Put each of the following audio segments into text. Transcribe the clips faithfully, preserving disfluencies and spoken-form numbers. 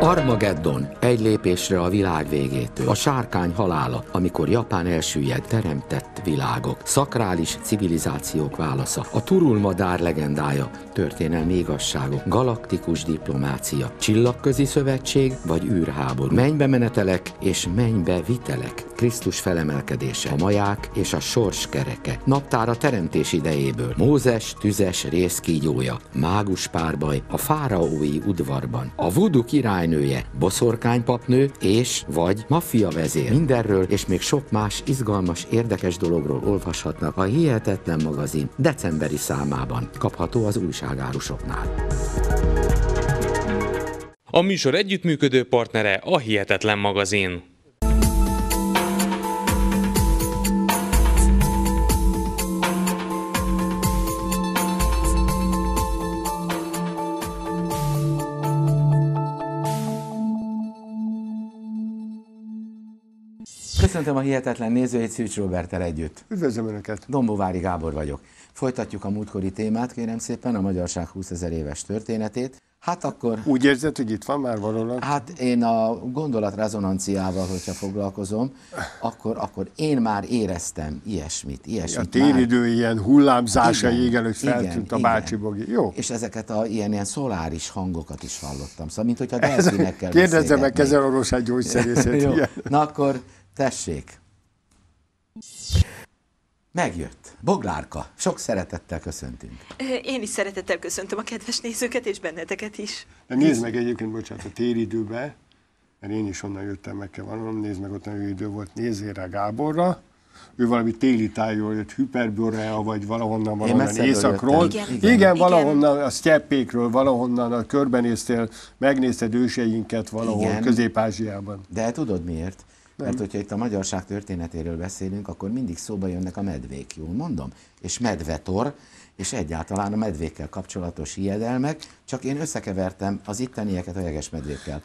Armageddon, egy lépésre a világ végétől. A sárkány halála, amikor Japán elsüllyed, teremtett világok. Szakrális civilizációk válasza. A turulmadár legendája, történelmi igazságok. Galaktikus diplomácia. Csillagközi szövetség vagy űrháború. Mennybe menetelek és mennybe vitelek. Krisztus felemelkedése. A maják és a sors kereke. Naptár a teremtés idejéből. Mózes tüzes rézkígyója. Mágus párbaj a fáraói udvarban. A vudu királynője, boszorkánypapnő és vagy maffia vezér. Mindenről és még sok más izgalmas, érdekes dologról olvashatnak a Hihetetlen magazin decemberi számában. Kapható az újságárusoknál. A műsor együttműködő partnere a Hihetetlen magazin. Köszöntöm a Hihetetlen nézőit Szűcs Róberttel együtt. Üdvözlöm Önöket! Dombóvári Gábor vagyok. Folytatjuk a múltkori témát, kérem szépen, a magyarság húszezer éves történetét. Hát akkor... Úgy érzed, hogy itt van már valóban? Hát én a gondolat rezonanciával, hogyha foglalkozom, akkor, akkor én már éreztem ilyesmit, ilyesmit. A téridő már... ilyen hullámzása égen, hogy feltűnt igen, a bácsi bogi. Jó. És ezeket a ilyen, ilyen szoláris hangokat is hallottam. Szóval, mint hogyha delfinekkel Kérdezzem meg Kezel orvosát gyógyszerészét. Na akkor tessék. Megjött. Boglárka. Sok szeretettel köszöntünk. Én is szeretettel köszöntöm a kedves nézőket, és benneteket is. De nézd meg egyébként, bocsánat, a téridőbe, mert én is onnan jöttem, meg kell vallanom, nézd meg, ott nagyon idő volt, nézzél rá Gáborra. Ő valami téli tájról jött, Hyperborea, vagy valahonnan, valahonnan északról. Igen, igen, igen, valahonnan a sztyeppékről, valahonnan a körbenéztél, megnézted őseinket valahol Közép-Ázsiában. De tudod miért? Nem. Mert hogyha itt a magyarság történetéről beszélünk, akkor mindig szóba jönnek a medvék, jól mondom? És medvetor, és egyáltalán a medvékkel kapcsolatos hiedelmek, csak én összekevertem az ittenieket a jegesmedvékkel.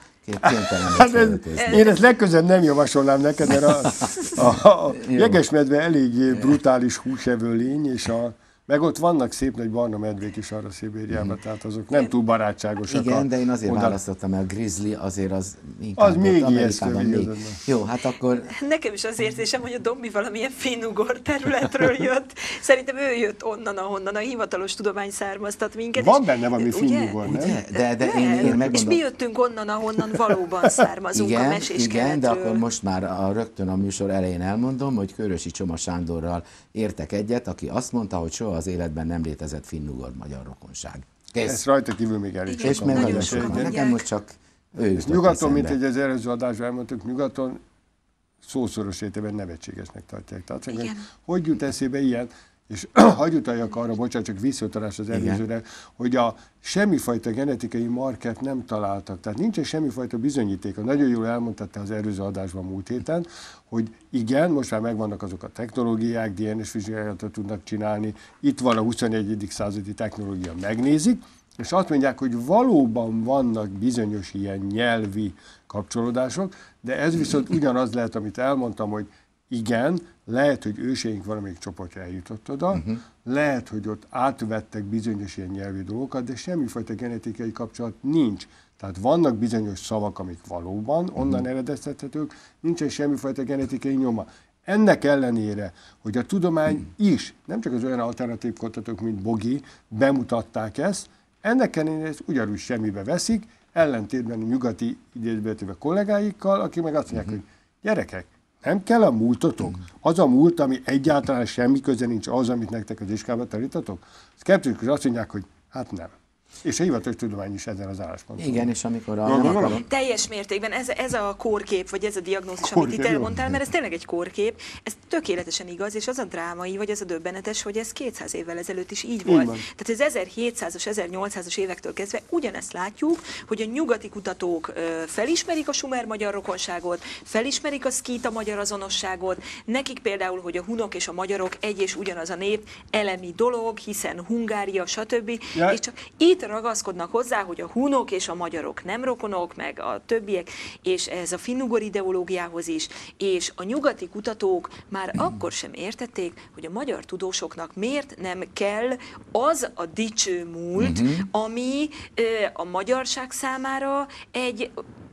Hát ez, én ezt legközelebb nem javasolnám neked, mert a, a, a jegesmedve eléggé brutális húsevő lény, és a meg ott vannak szép nagy barna medvék is arra Szibériában, mm. tehát azok nem túl barátságosak. Igen, a, de én azért oda... választottam el, grizzly, azért az inkább az még ijesztő. Még... Jó, hát akkor... Nekem is az érzésem, hogy a Dombi valamilyen finnugor területről jött. Szerintem ő jött onnan, ahonnan a hivatalos tudomány származtat minket. Van benne valami finnugor, nem? Ugye? De, de én, én megmondom... És mi jöttünk onnan, ahonnan valóban származunk, igen, a mesés igen, keletről. de akkor most már a, rögtön a műsor elején elmondom, hogy Körösi Csoma Sándorral értek egyet, aki azt mondta, hogy soha az életben nem létezett finnugor magyar rokonság. Kész. Ez rajta kívül még elég és meg nagyon sokan. Nekem most csak ő jutott nyugaton, mint egy az előző adásban elmondtuk, nyugaton szószoros értelemben nevetségesnek tartják. Tehát, hogy, hogy jut eszébe ilyen, és hagyj utaljak arra, bocsánat, csak visszatalás az előzőre, hogy a semmifajta genetikai markert nem találtak. Tehát nincsen semmifajta bizonyítéka. Nagyon jól elmondtad te az előző adásban múlt héten, hogy igen, most már megvannak azok a technológiák, dé en es vizsgálatot tudnak csinálni, itt van a huszonegyedik századi technológia, megnézik, és azt mondják, hogy valóban vannak bizonyos ilyen nyelvi kapcsolódások, de ez viszont ugyanaz lehet, amit elmondtam, hogy igen, lehet, hogy őseink valamelyik csoportja eljutott oda, uh-huh. lehet, hogy ott átvettek bizonyos ilyen nyelvi dolgokat, de semmifajta genetikai kapcsolat nincs. Tehát vannak bizonyos szavak, amik valóban onnan uh-huh. eredeztethetők, nincsen semmifajta genetikai nyoma. Ennek ellenére, hogy a tudomány uh-huh. is, nem csak az olyan alternatív kutatók, mint Bogi, bemutatták ezt, ennek ellenére ezt ugyanúgy semmibe veszik, ellentétben a nyugati idézőjelben kollégáikkal, akik meg azt mondják, uh-huh. hogy gyerekek, nem kell a múltotok? Az a múlt, ami egyáltalán semmi köze nincs az, amit nektek az iskolában tanítatok? Szkeptikus azt mondják, hogy hát nem. És a hivatalos tudomány is ezen az állásponton. Igen, és amikor a... Nem akarom... Teljes mértékben ez, ez a kórkép, vagy ez a diagnózis, amit itt elmondtál, mert ez tényleg egy kórkép, ez tökéletesen igaz, és az a drámai, vagy az a döbbenetes, hogy ez kétszáz évvel ezelőtt is így volt. Így Tehát az ezerhétszázas, ezernyolcszázas évektől kezdve ugyanezt látjuk, hogy a nyugati kutatók felismerik a sumer-magyar rokonságot, felismerik a szkíta magyar azonosságot, nekik például, hogy a hunok és a magyarok egy és ugyanaz a nép, elemi dolog, hiszen Hungária, stb. Ja. És csak itt ragaszkodnak hozzá, hogy a hunok és a magyarok nem rokonok, meg a többiek, és ez a finnugor ideológiához is, és a nyugati kutatók már akkor sem értették, hogy a magyar tudósoknak miért nem kell az a dicső múlt, uh-huh. ami ö, a magyarság számára egy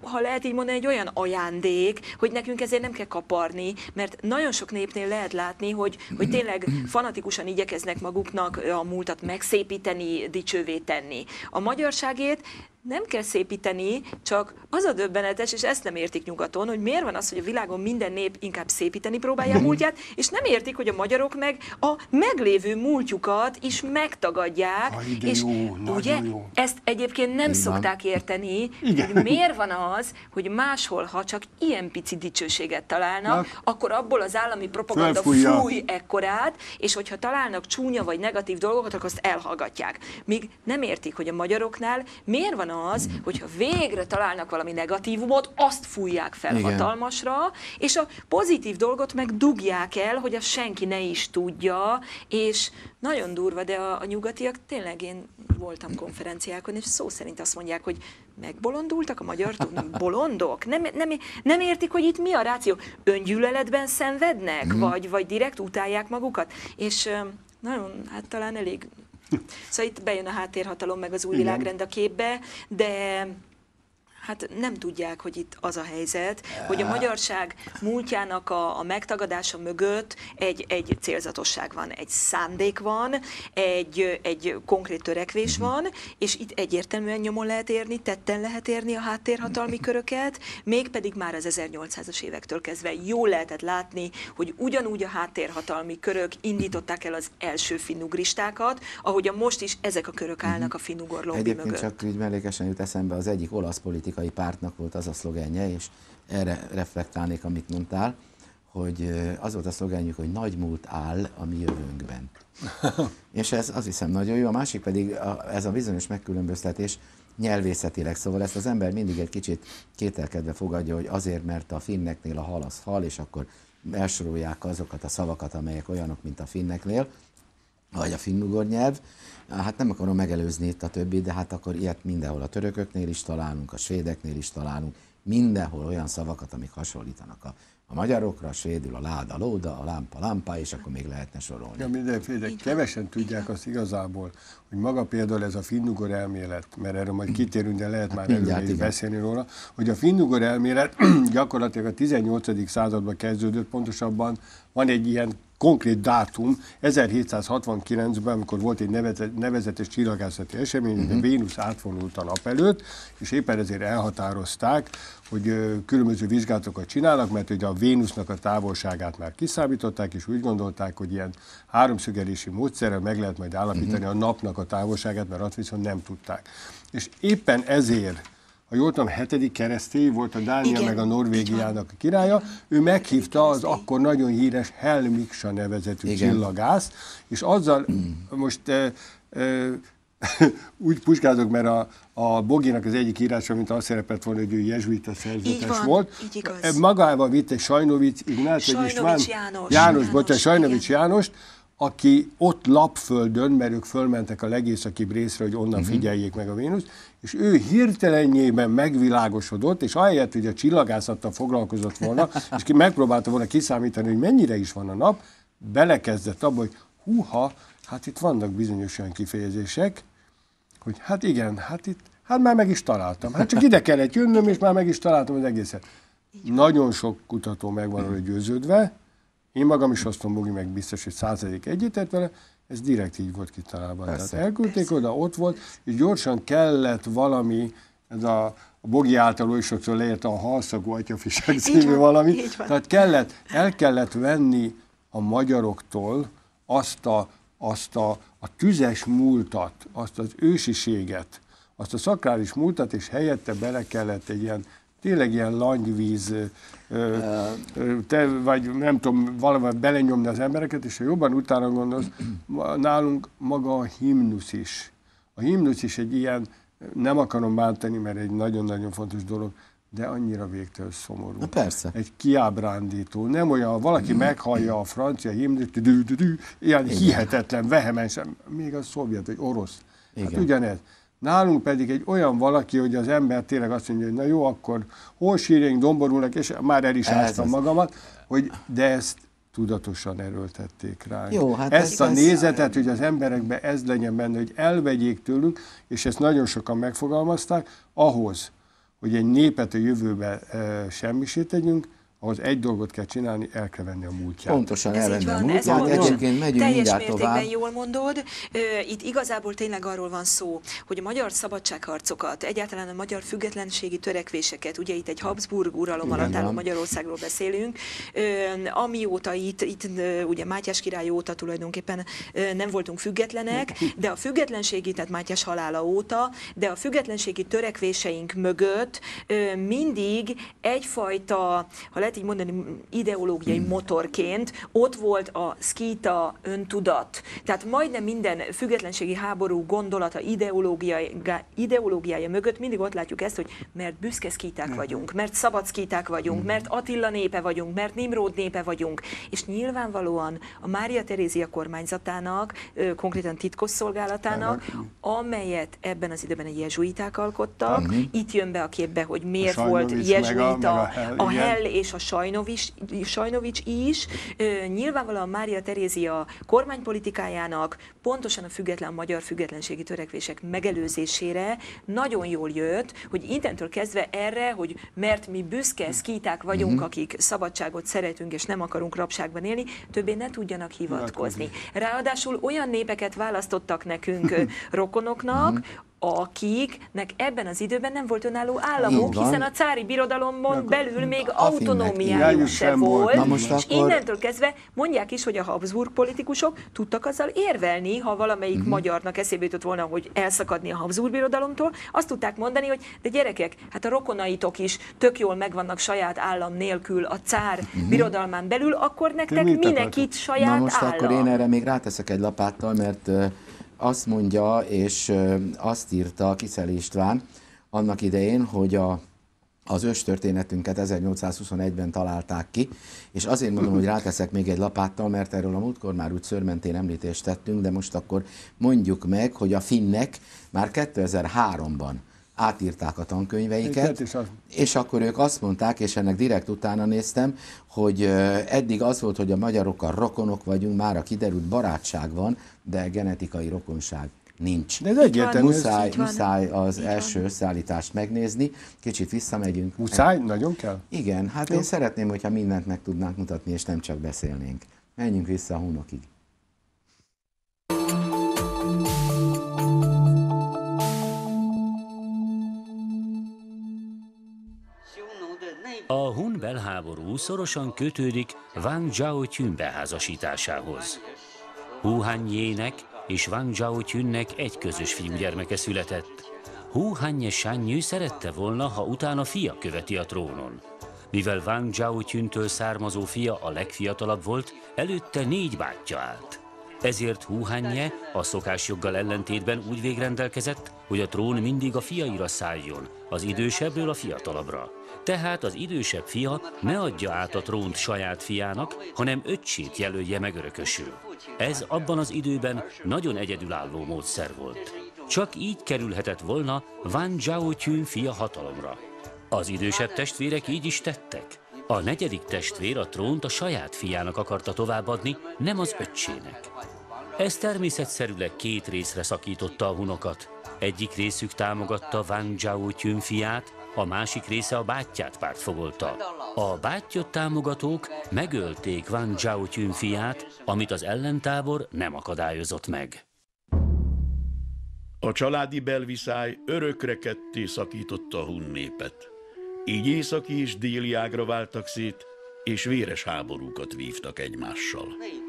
ha lehet így mondani, egy olyan ajándék, hogy nekünk ezért nem kell kaparni, mert nagyon sok népnél lehet látni, hogy, hogy tényleg fanatikusan igyekeznek maguknak a múltat megszépíteni, dicsővé tenni. A magyarságét nem kell szépíteni, csak az a döbbenetes, és ezt nem értik nyugaton, hogy miért van az, hogy a világon minden nép inkább szépíteni próbálja a múltját, és nem értik, hogy a magyarok meg a meglévő múltjukat is megtagadják. Aj, és jó, ugye jó. ezt egyébként nem Igen. szokták érteni, Igen. hogy miért van az, hogy máshol, ha csak ilyen pici dicsőséget találnak, Na. akkor abból az állami propaganda Fölfújja. fúj ekkorát, és hogyha találnak csúnya vagy negatív dolgokat, akkor azt elhallgatják. Míg nem értik, hogy a magyaroknál miért van az, hogyha végre találnak valami negatívumot, azt fújják fel Igen. hatalmasra, és a pozitív dolgot meg dugják el, hogy azt senki ne is tudja, és nagyon durva, de a, a nyugatiak, tényleg én voltam konferenciákon, és szó szerint azt mondják, hogy megbolondultak a magyar bolondok? Nem, nem, nem értik, hogy itt mi a ráció? Öngyűlöletben szenvednek, mm. vagy, vagy direkt utálják magukat? És nagyon, hát talán elég... Szóval itt bejön a háttérhatalom meg az új Igen. világrend a képbe, de hát nem tudják, hogy itt az a helyzet, hogy a magyarság múltjának a, a megtagadása mögött egy, egy célzatosság van, egy szándék van, egy, egy konkrét törekvés van, és itt egyértelműen nyomon lehet érni, tetten lehet érni a háttérhatalmi köröket, mégpedig már az ezernyolcszázas évektől kezdve jól lehetett látni, hogy ugyanúgy a háttérhatalmi körök indították el az első finnugristákat, ahogyan most is ezek a körök állnak a finnugor lobby Egyébként mögött. csak úgy mellékesen jut eszembe, az egyik olasz politikai pártnak volt az a szlogenje, és erre reflektálnék, amit mondtál, hogy az volt a szlogenjük, hogy nagy múlt áll a mi jövőnkben. És ez azt hiszem nagyon jó, a másik pedig a, ez a bizonyos megkülönböztetés nyelvészetileg, szóval ezt az ember mindig egy kicsit kételkedve fogadja, hogy azért, mert a finneknél a hal az hal, és akkor elsorolják azokat a szavakat, amelyek olyanok, mint a finneknél, vagy a finnugor nyelv. Hát nem akarom megelőzni itt a többit, de hát akkor ilyet mindenhol a törököknél is találunk, a svédeknél is találunk, mindenhol olyan szavakat, amik hasonlítanak a, a magyarokra, a svédül a láda lóda, a lámpa lámpa, és akkor még lehetne sorolni. Ja, mindenféle. Kevesen tudják azt igazából, hogy maga például ez a finnugor elmélet, mert erről majd kitérünk, de lehet már Mindjárt, előre is igen. beszélni róla, hogy a finnugor elmélet gyakorlatilag a tizennyolcadik században kezdődött, pontosabban van egy ilyen konkrét dátum, ezerhétszázhatvankilencben, amikor volt egy nevezetes csillagászati esemény, uh-huh. a Vénusz átvonult a nap előtt, és éppen ezért elhatározták, hogy különböző vizsgálatokat csinálnak, mert ugye a Vénusznak a távolságát már kiszámították, és úgy gondolták, hogy ilyen háromszögelési módszerrel meg lehet majd állapítani uh-huh. a napnak a távolságát, mert azt viszont nem tudták. És éppen ezért, ha jól tudom, hetedik keresztély volt a Dánia Igen, meg a Norvégiának a királya, ő meghívta az akkor nagyon híres Helmiksa nevezetű Igen. csillagászt, és azzal most e, e, úgy puskázok, mert a, a Boginak az egyik írása, mint azt szerepelt volna, hogy ő jezsuita szerzetes van, volt. így igaz. Magával vitte Sajnovic Ignác, vagy István, Sajnovics János. János, János, bocsánat, Sajnovics igen. Jánost, aki ott Lapföldön, mert ők fölmentek a legészakibb részre, hogy onnan uh-huh. figyeljék meg a Vénuszt, és ő hirtelenjében megvilágosodott, és ahelyett, hogy a csillagászattal foglalkozott volna, és ki megpróbálta volna kiszámítani, hogy mennyire is van a nap, belekezdett abba, hogy húha, hát itt vannak bizonyos olyan kifejezések, hogy hát igen, hát itt, hát már meg is találtam. Hát csak ide kellett jönnöm, és már meg is találtam az egészet. Nagyon sok kutató meg van róla győződve, én magam is osztom, Bogi meg biztos, hogy százalék egyetett vele, ez direkt így volt kitalálva. Tehát elküldték oda, ott volt, és gyorsan kellett valami, ez a, a Bogi által oly sokszor leírta a halszagú atyafisák című valami, tehát kellett, el kellett venni a magyaroktól azt a, azt a, a tüzes múltat, azt az ősiséget, azt a szakrális múltat, és helyette bele kellett egy ilyen tényleg ilyen langyvíz, ö, ö, te, vagy nem tudom, valamivel belenyomni az embereket, és ha jobban utána gondolsz, nálunk maga a himnusz is. A himnusz is egy ilyen, nem akarom bántani, mert egy nagyon-nagyon fontos dolog, de annyira végtelen szomorú. Na persze. Egy kiábrándító. Nem olyan, ha valaki meghallja a francia himnuszt, ilyen igen. hihetetlen, vehemensen, még a szovjet, vagy orosz. Hát ugyanez. Nálunk pedig egy olyan valaki, hogy az ember tényleg azt mondja, hogy na jó, akkor hol sírjénk, domborulnak, és már el is áztam magamat, hogy de ezt tudatosan erőltették ránk. Jó, hát ezt ez a nézetet, hogy az emberekben ez legyen benne, hogy elvegyék tőlünk, és ezt nagyon sokan megfogalmazták, ahhoz, hogy egy népet a jövőbe e, semmisé tegyünk, ahhoz egy dolgot kell csinálni, el kell venni a múltját. Pontosan ez elvenni a van, múltját, egyébként megyünk teljes mindjárt mértékben tovább. jól mondod. Itt igazából tényleg arról van szó, hogy a magyar szabadságharcokat, egyáltalán a magyar függetlenségi törekvéseket, ugye itt egy Habsburg uralom alatt álló Magyarországról beszélünk, amióta itt, itt ugye Mátyás király óta tulajdonképpen nem voltunk függetlenek, de a függetlenségi, tehát Mátyás halála óta, de a függetlenségi törekvéseink mögött mindig egyfajta, ha lehet így mondani, ideológiai hmm. motorként ott volt a szkíta öntudat. Tehát majdnem minden függetlenségi háború gondolata, ideológiája, ideológiája mögött mindig ott látjuk ezt, hogy mert büszke szkíták hmm. vagyunk, mert szabad szkíták vagyunk, hmm. mert Attila népe vagyunk, mert Nimród népe vagyunk. És nyilvánvalóan a Mária Terézia kormányzatának, konkrétan titkosszolgálatának, amelyet ebben az időben a jezsuiták alkottak, hmm. itt jön be a képbe, hogy miért volt jezsuita, a, a Hell és a Sajnovics, Sajnovics is. Ö, nyilvánvalóan Mária Terézia kormánypolitikájának pontosan a független magyar függetlenségi törekvések megelőzésére nagyon jól jött, hogy innentől kezdve erre, hogy mert mi büszke szkíták vagyunk, mm-hmm. akik szabadságot szeretünk és nem akarunk rabságban élni, többé ne tudjanak hivatkozni. Ráadásul olyan népeket választottak nekünk rokonoknak, mm-hmm. akiknek ebben az időben nem volt önálló államuk, hiszen a cári birodalomon belül még autonómiájuk se volt, Na most és akkor... innentől kezdve mondják is, hogy a Habsburg politikusok tudtak azzal érvelni, ha valamelyik uh-huh. magyarnak eszébe jutott volna, hogy elszakadni a Habsburg birodalomtól, azt tudták mondani, hogy de gyerekek, hát a rokonaitok is tök jól megvannak saját állam nélkül a cár uh-huh. birodalmán belül, akkor nektek minek itt saját állam? Na most állam? Akkor én erre még ráteszek egy lapáttal, mert azt mondja, és azt írta Kissel István annak idején, hogy a, az őstörténetünket ezernyolcszázhuszonegyben találták ki, és azért mondom, hogy ráteszek még egy lapáttal, mert erről a múltkor már úgy szőrmentén említést tettünk, de most akkor mondjuk meg, hogy a finnek már kétezer-háromban átírták a tankönyveiket, és, az... és akkor ők azt mondták, és ennek direkt utána néztem, hogy eddig az volt, hogy a magyarokkal rokonok vagyunk, mára kiderült, barátság van, de genetikai rokonság nincs. De ez egyértelmű. Muszáj, muszáj az így első van. Összeállítást megnézni, kicsit visszamegyünk. Muszáj? Nagyon kell? Igen, hát Jó. Én szeretném, hogyha mindent meg tudnánk mutatni, és nem csak beszélnénk. Menjünk vissza a hunokig. A hun belháború szorosan kötődik Wang Zhaotyun beházasításához. Hu Hanyének és Wang Zhaotyunnek egy közös fiúgyermeke született. Hu Hanye Sanyű szerette volna, ha utána fia követi a trónon. Mivel Wang Zhaotyuntől származó fia a legfiatalabb volt, előtte négy bátyja állt. Ezért Hu Hanye a szokásjoggal ellentétben úgy végrendelkezett, hogy a trón mindig a fiaira szálljon, az idősebbről a fiatalabbra. Tehát az idősebb fia ne adja át a trónt saját fiának, hanem öccsét jelölje meg örökösül. Ez abban az időben nagyon egyedülálló módszer volt. Csak így kerülhetett volna Wang Zhaotyun fia hatalomra. Az idősebb testvérek így is tettek. A negyedik testvér a trónt a saját fiának akarta továbbadni, nem az öccsének. Ez természetszerűleg két részre szakította a hunokat. Egyik részük támogatta Wang Zhaotyun fiát, a másik része a bátyját pártfogolta. A bátyjat támogatók megölték Wang Zhaotyun fiát, amit az ellentábor nem akadályozott meg. A családi belviszály örökre ketté szakította a hun népet. Így északi és déli ágra váltak szét, és véres háborúkat vívtak egymással.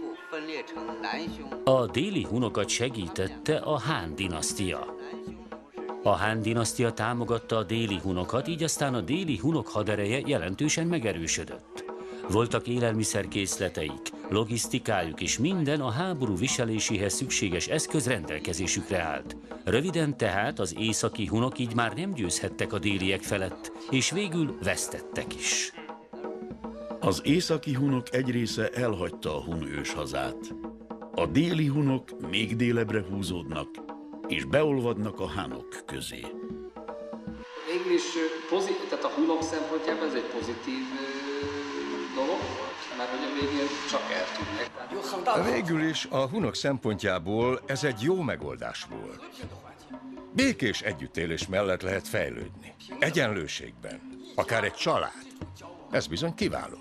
A déli hunokat segítette a Hán dinasztia. A Hán dinasztia támogatta a déli hunokat, így aztán a déli hunok hadereje jelentősen megerősödött. Voltak élelmiszerkészleteik, logisztikájuk és minden a háború viseléséhez szükséges eszköz rendelkezésükre állt. Röviden tehát az északi hunok így már nem győzhettek a déliek felett, és végül vesztettek is. Az északi hunok egy része elhagyta a hun őshazát. A déli hunok még délebbre húzódnak, és beolvadnak a hánok közé. Végül is tehát a hunok szempontjában ez egy pozitív dolog volt, mert hogy a végén csak eltűnnek. Végül is a hunok szempontjából ez egy jó megoldás volt. Békés együttélés mellett lehet fejlődni. Egyenlőségben. Akár egy család. Ez bizony kiváló.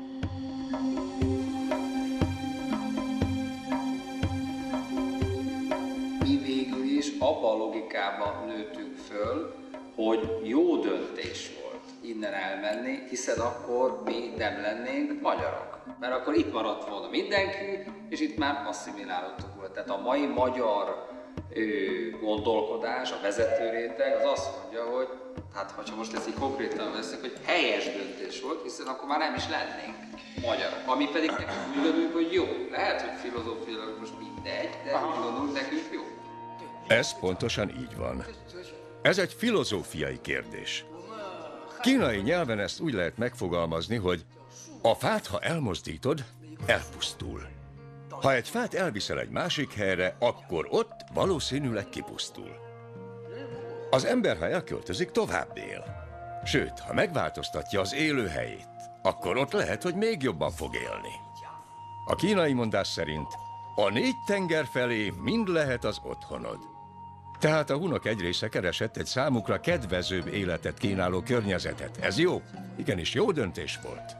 Mi végül is abba a logikában nőttünk föl, hogy jó döntés volt innen elmenni, hiszen akkor mi nem lennénk magyarok. Mert akkor itt maradt volna mindenki, és itt már asszimilálódtuk volna. Tehát a mai magyar ö, gondolkodás, a vezető réteg az azt mondja, hogy hát ha most ezt így konkrétan veszek, hogy helyes döntés volt, hiszen akkor már nem is lennénk magyarok. Ami pedig nekünk úgy gondoljuk, hogy jó. Lehet, hogy filozófiailag most mindegy, de úgy gondolunk, nekünk jó. Ez pontosan így van. Ez egy filozófiai kérdés. Kínai nyelven ezt úgy lehet megfogalmazni, hogy a fát, ha elmozdítod, elpusztul. Ha egy fát elviszel egy másik helyre, akkor ott valószínűleg kipusztul. Az ember, ha elköltözik, tovább él. Sőt, ha megváltoztatja az élőhelyét, akkor ott lehet, hogy még jobban fog élni. A kínai mondás szerint a négy tenger felé mind lehet az otthonod. Tehát a hunok egy része keresett egy számukra kedvezőbb életet kínáló környezetet. Ez jó? Igenis jó döntés volt.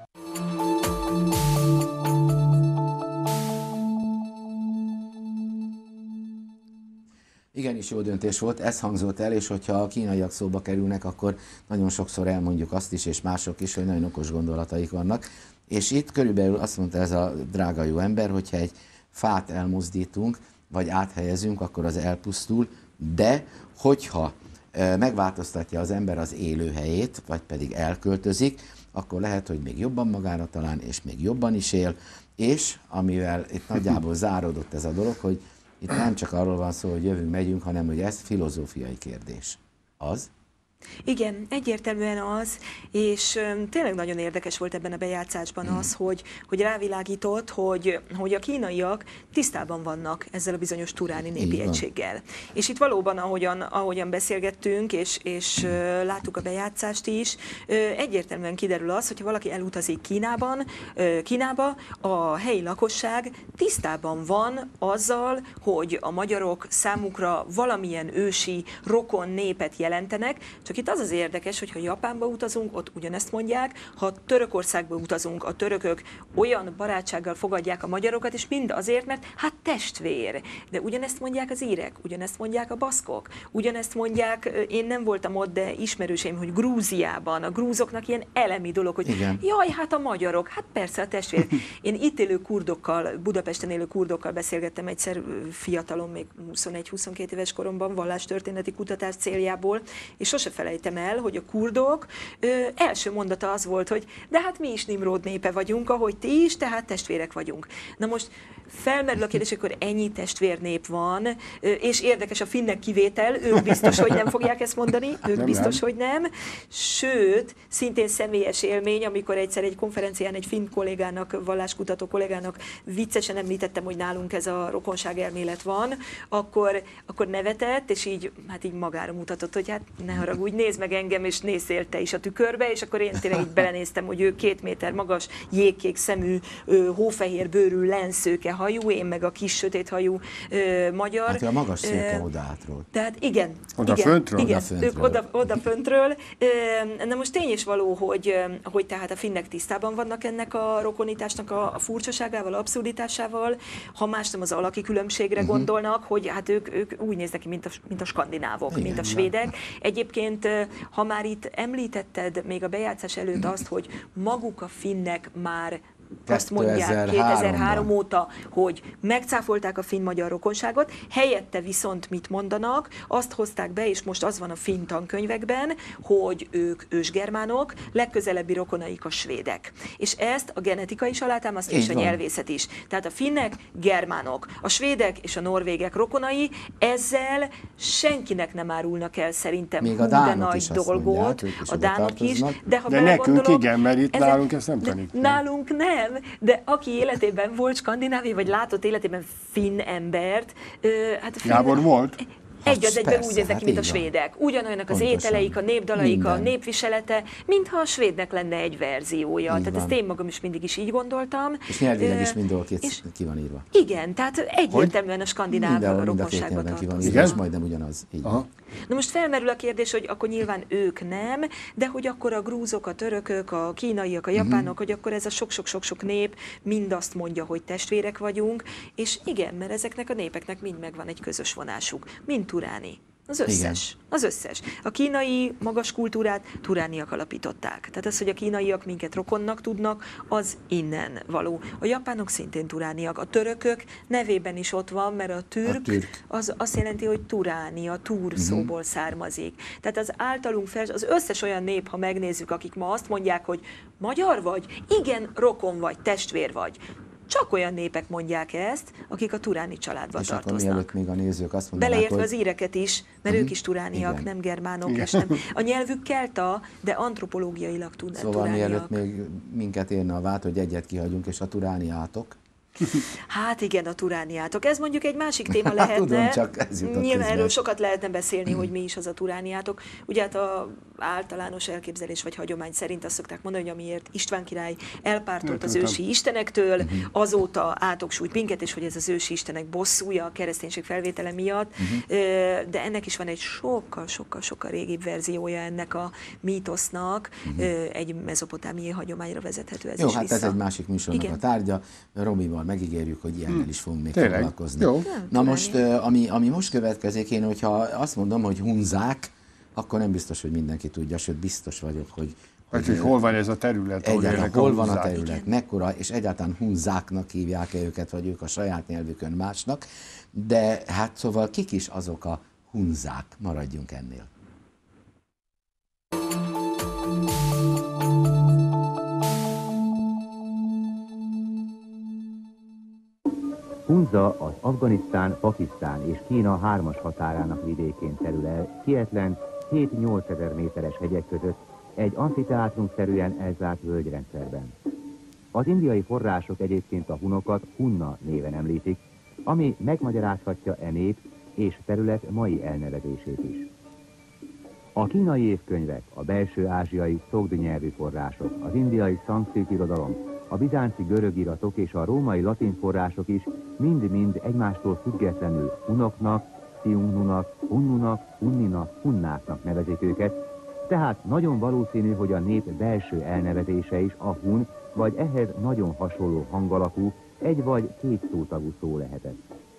Igenis jó döntés volt, ez hangzott el, és hogyha a kínaiak szóba kerülnek, akkor nagyon sokszor elmondjuk azt is, és mások is, hogy nagyon okos gondolataik vannak. És itt körülbelül azt mondta ez a drága jó ember, hogyha egy fát elmozdítunk, vagy áthelyezünk, akkor az elpusztul, de hogyha megváltoztatja az ember az élőhelyét, vagy pedig elköltözik, akkor lehet, hogy még jobban magára talán, és még jobban is él, és amivel itt nagyjából záródott ez a dolog, hogy itt nem csak arról van szó, hogy jövünk, megyünk, hanem hogy ez filozófiai kérdés. Az? Igen, egyértelműen az, és tényleg nagyon érdekes volt ebben a bejátszásban az, hogy, hogy rávilágított, hogy, hogy a kínaiak tisztában vannak ezzel a bizonyos turáni népi egységgel. És itt valóban, ahogyan, ahogyan beszélgettünk, és, és uh, láttuk a bejátszást is, uh, egyértelműen kiderül az, hogyha valaki elutazik Kínában, uh, Kínába, a helyi lakosság tisztában van azzal, hogy a magyarok számukra valamilyen ősi rokon népet jelentenek, csak itt az az érdekes, hogy ha Japánba utazunk, ott ugyanezt mondják, ha Törökországba utazunk, a törökök olyan barátsággal fogadják a magyarokat, és mind azért, mert hát testvér. De ugyanezt mondják az írek, ugyanezt mondják a baszkok, ugyanezt mondják, én nem voltam ott, de ismerőseim, hogy Grúziában, a grúzoknak ilyen elemi dolog, hogy igen. Jaj, hát a magyarok, hát persze a testvér. Én itt élő kurdokkal, Budapesten élő kurdokkal beszélgettem egyszer fiatalon, még huszonegy-huszonkét éves koromban, vallástörténeti kutatás céljából, és sose felejtem el, hogy a kurdok ö, első mondata az volt, hogy de hát mi is Nimród népe vagyunk, ahogy ti is, tehát testvérek vagyunk. Na most felmerül a kérdés, akkor ennyi testvérnép van, és érdekes a finnek kivétel, ők biztos, hogy nem fogják ezt mondani, ők nem biztos, nem. hogy nem. Sőt, szintén személyes élmény, amikor egyszer egy konferencián egy finn kollégának, valláskutató kollégának viccesen említettem, hogy nálunk ez a rokonság elmélet van, akkor, akkor nevetett, és így, hát így magára mutatott, hogy hát ne haragudj, nézd meg engem, és nézzél te is a tükörbe, és akkor én tényleg így belenéztem, hogy ő két méter magas, jégkék szemű, hófehér bőrű, lenszőke hajú, én meg a kis sötét hajú ö, magyar. Hát a magas szőke oda átról. Tehát igen. Oda igen, föntről? Igen, oda föntről. Ők oda, oda föntről. Na most tény is való, hogy, hogy tehát a finnek tisztában vannak ennek a rokonításnak a, a furcsaságával, abszurditásával, ha más nem az alaki különbségre uh-huh. gondolnak, hogy hát ők, ők úgy néznek ki, mint a, mint a skandinávok, igen, mint a svédek. Egyébként, ha már itt említetted még a bejátszás előtt azt, hogy maguk a finnek már azt mondják kétezer-három óta, hogy megcáfolták a finn-magyar rokonságot, helyette viszont mit mondanak, azt hozták be, és most az van a finn tankönyvekben, hogy ők ősgermánok, legközelebbi rokonaik a svédek. És ezt a genetika is alátámasztja, és a nyelvészet is. Tehát a finnek germánok, a svédek és a norvégek rokonai, ezzel senkinek nem árulnak el szerintem még hú, a de nagy dolgot, mondják, a dánok is, de ha de nekünk igen, mert itt ezek, nálunk ezt nem tanítják. Nálunk nem. Nem, de aki életében volt skandináv, vagy látott életében finn embert, hát a finn... Gábor volt? egy az egyben úgy néznek ki, mint a svédek. Ugyanolyanak az ételeik, a népdalaik, a népviselete, mintha a svédnek lenne egy verziója. Így Tehát van. Ezt én magam is mindig is így gondoltam. És nyelvileg is mindenhol ki van írva. Igen, tehát egyértelműen a skandináv rokonságba tartozik. És majdnem ugyanaz. Így. Na most felmerül a kérdés, hogy akkor nyilván ők nem, de hogy akkor a grúzok, a törökök, a kínaiak, a japánok, uh-huh. hogy akkor ez a sok-sok-sok nép mind azt mondja, hogy testvérek vagyunk, és igen, mert ezeknek a népeknek mind megvan egy közös vonásuk, mint Turáni. Az összes. Igen. Az összes. A kínai magas kultúrát turániak alapították. Tehát az, hogy a kínaiak minket rokonnak tudnak, az innen való. A japánok szintén turániak. A törökök nevében is ott van, mert a türk, a türk. Az azt jelenti, hogy turáni, a túr uh-huh. szóból származik. Tehát az általunk fel, az összes olyan nép, ha megnézzük, akik ma azt mondják, hogy magyar vagy, igen, rokon vagy, testvér vagy. Csak olyan népek mondják ezt, akik a turáni családban és tartoznak. És akkor még a nézők azt mondanák, beleértve hogy... az íreket is, mert uh-huh. ők is turániak, igen. nem germánok, igen. és nem. A nyelvük kelta, de antropológiailag tud, szóval turániak. Szóval mielőtt még minket érne a vád, hogy egyet kihagyunk, és a turániátok. Hát igen, a turániátok. Ez mondjuk egy másik téma lehetne. Tudom, csak ez jutott Nyilván erről sokat lehetne beszélni, hogy mi is az a turániátok. Ugye hát a általános elképzelés vagy hagyomány szerint azt szokták mondani, hogy amiért István király elpártolt az ősi istenektől, azóta átoksújt minket, és hogy ez az ősi istenek bosszúja a kereszténység felvétele miatt. De ennek is van egy sokkal, sokkal, sokkal régibb verziója ennek a mítosznak. Egy mezopotámiai hagyományra vezethető ez Jó, is hát vissza. ez egy másik műsornak igen. a tárgya. Romival megígérjük, hogy ilyennel hmm. is fogunk még Tényleg? foglalkozni. Jó. Na most, ami, ami most következik, én, hogyha azt mondom, hogy hunzák, akkor nem biztos, hogy mindenki tudja, sőt biztos vagyok, hogy... Hogy, hogy hol van ez a terület? Egyáltalán hol van a terület, igen. mekkora, és egyáltalán hunzáknak hívják-e őket, vagy ők a saját nyelvükön másnak. De hát szóval kik is azok a hunzák? Maradjunk ennél. Hunza az Afganisztán, Pakisztán és Kína hármas határának vidékén terül el, hihetlen hét-nyolc ezer méteres hegyek között, egy amfiteátrumszerűen elzárt völgyrendszerben. Az indiai források egyébként a hunokat Hunna néven említik, ami megmagyarázhatja e nép és terület mai elnevezését is. A kínai évkönyvek, a belső-ázsiai szogdi nyelvű források, az indiai szanszkrit irodalom, a bizánci görög iratok és a római latin források is mind-mind egymástól függetlenül hunoknak, sziungnunak, hunnunak, hunninak, hunnáknak nevezik őket, tehát nagyon valószínű, hogy a nép belső elnevezése is a hun, vagy ehhez nagyon hasonló hangalakú, egy vagy két szótagú szó lehetett.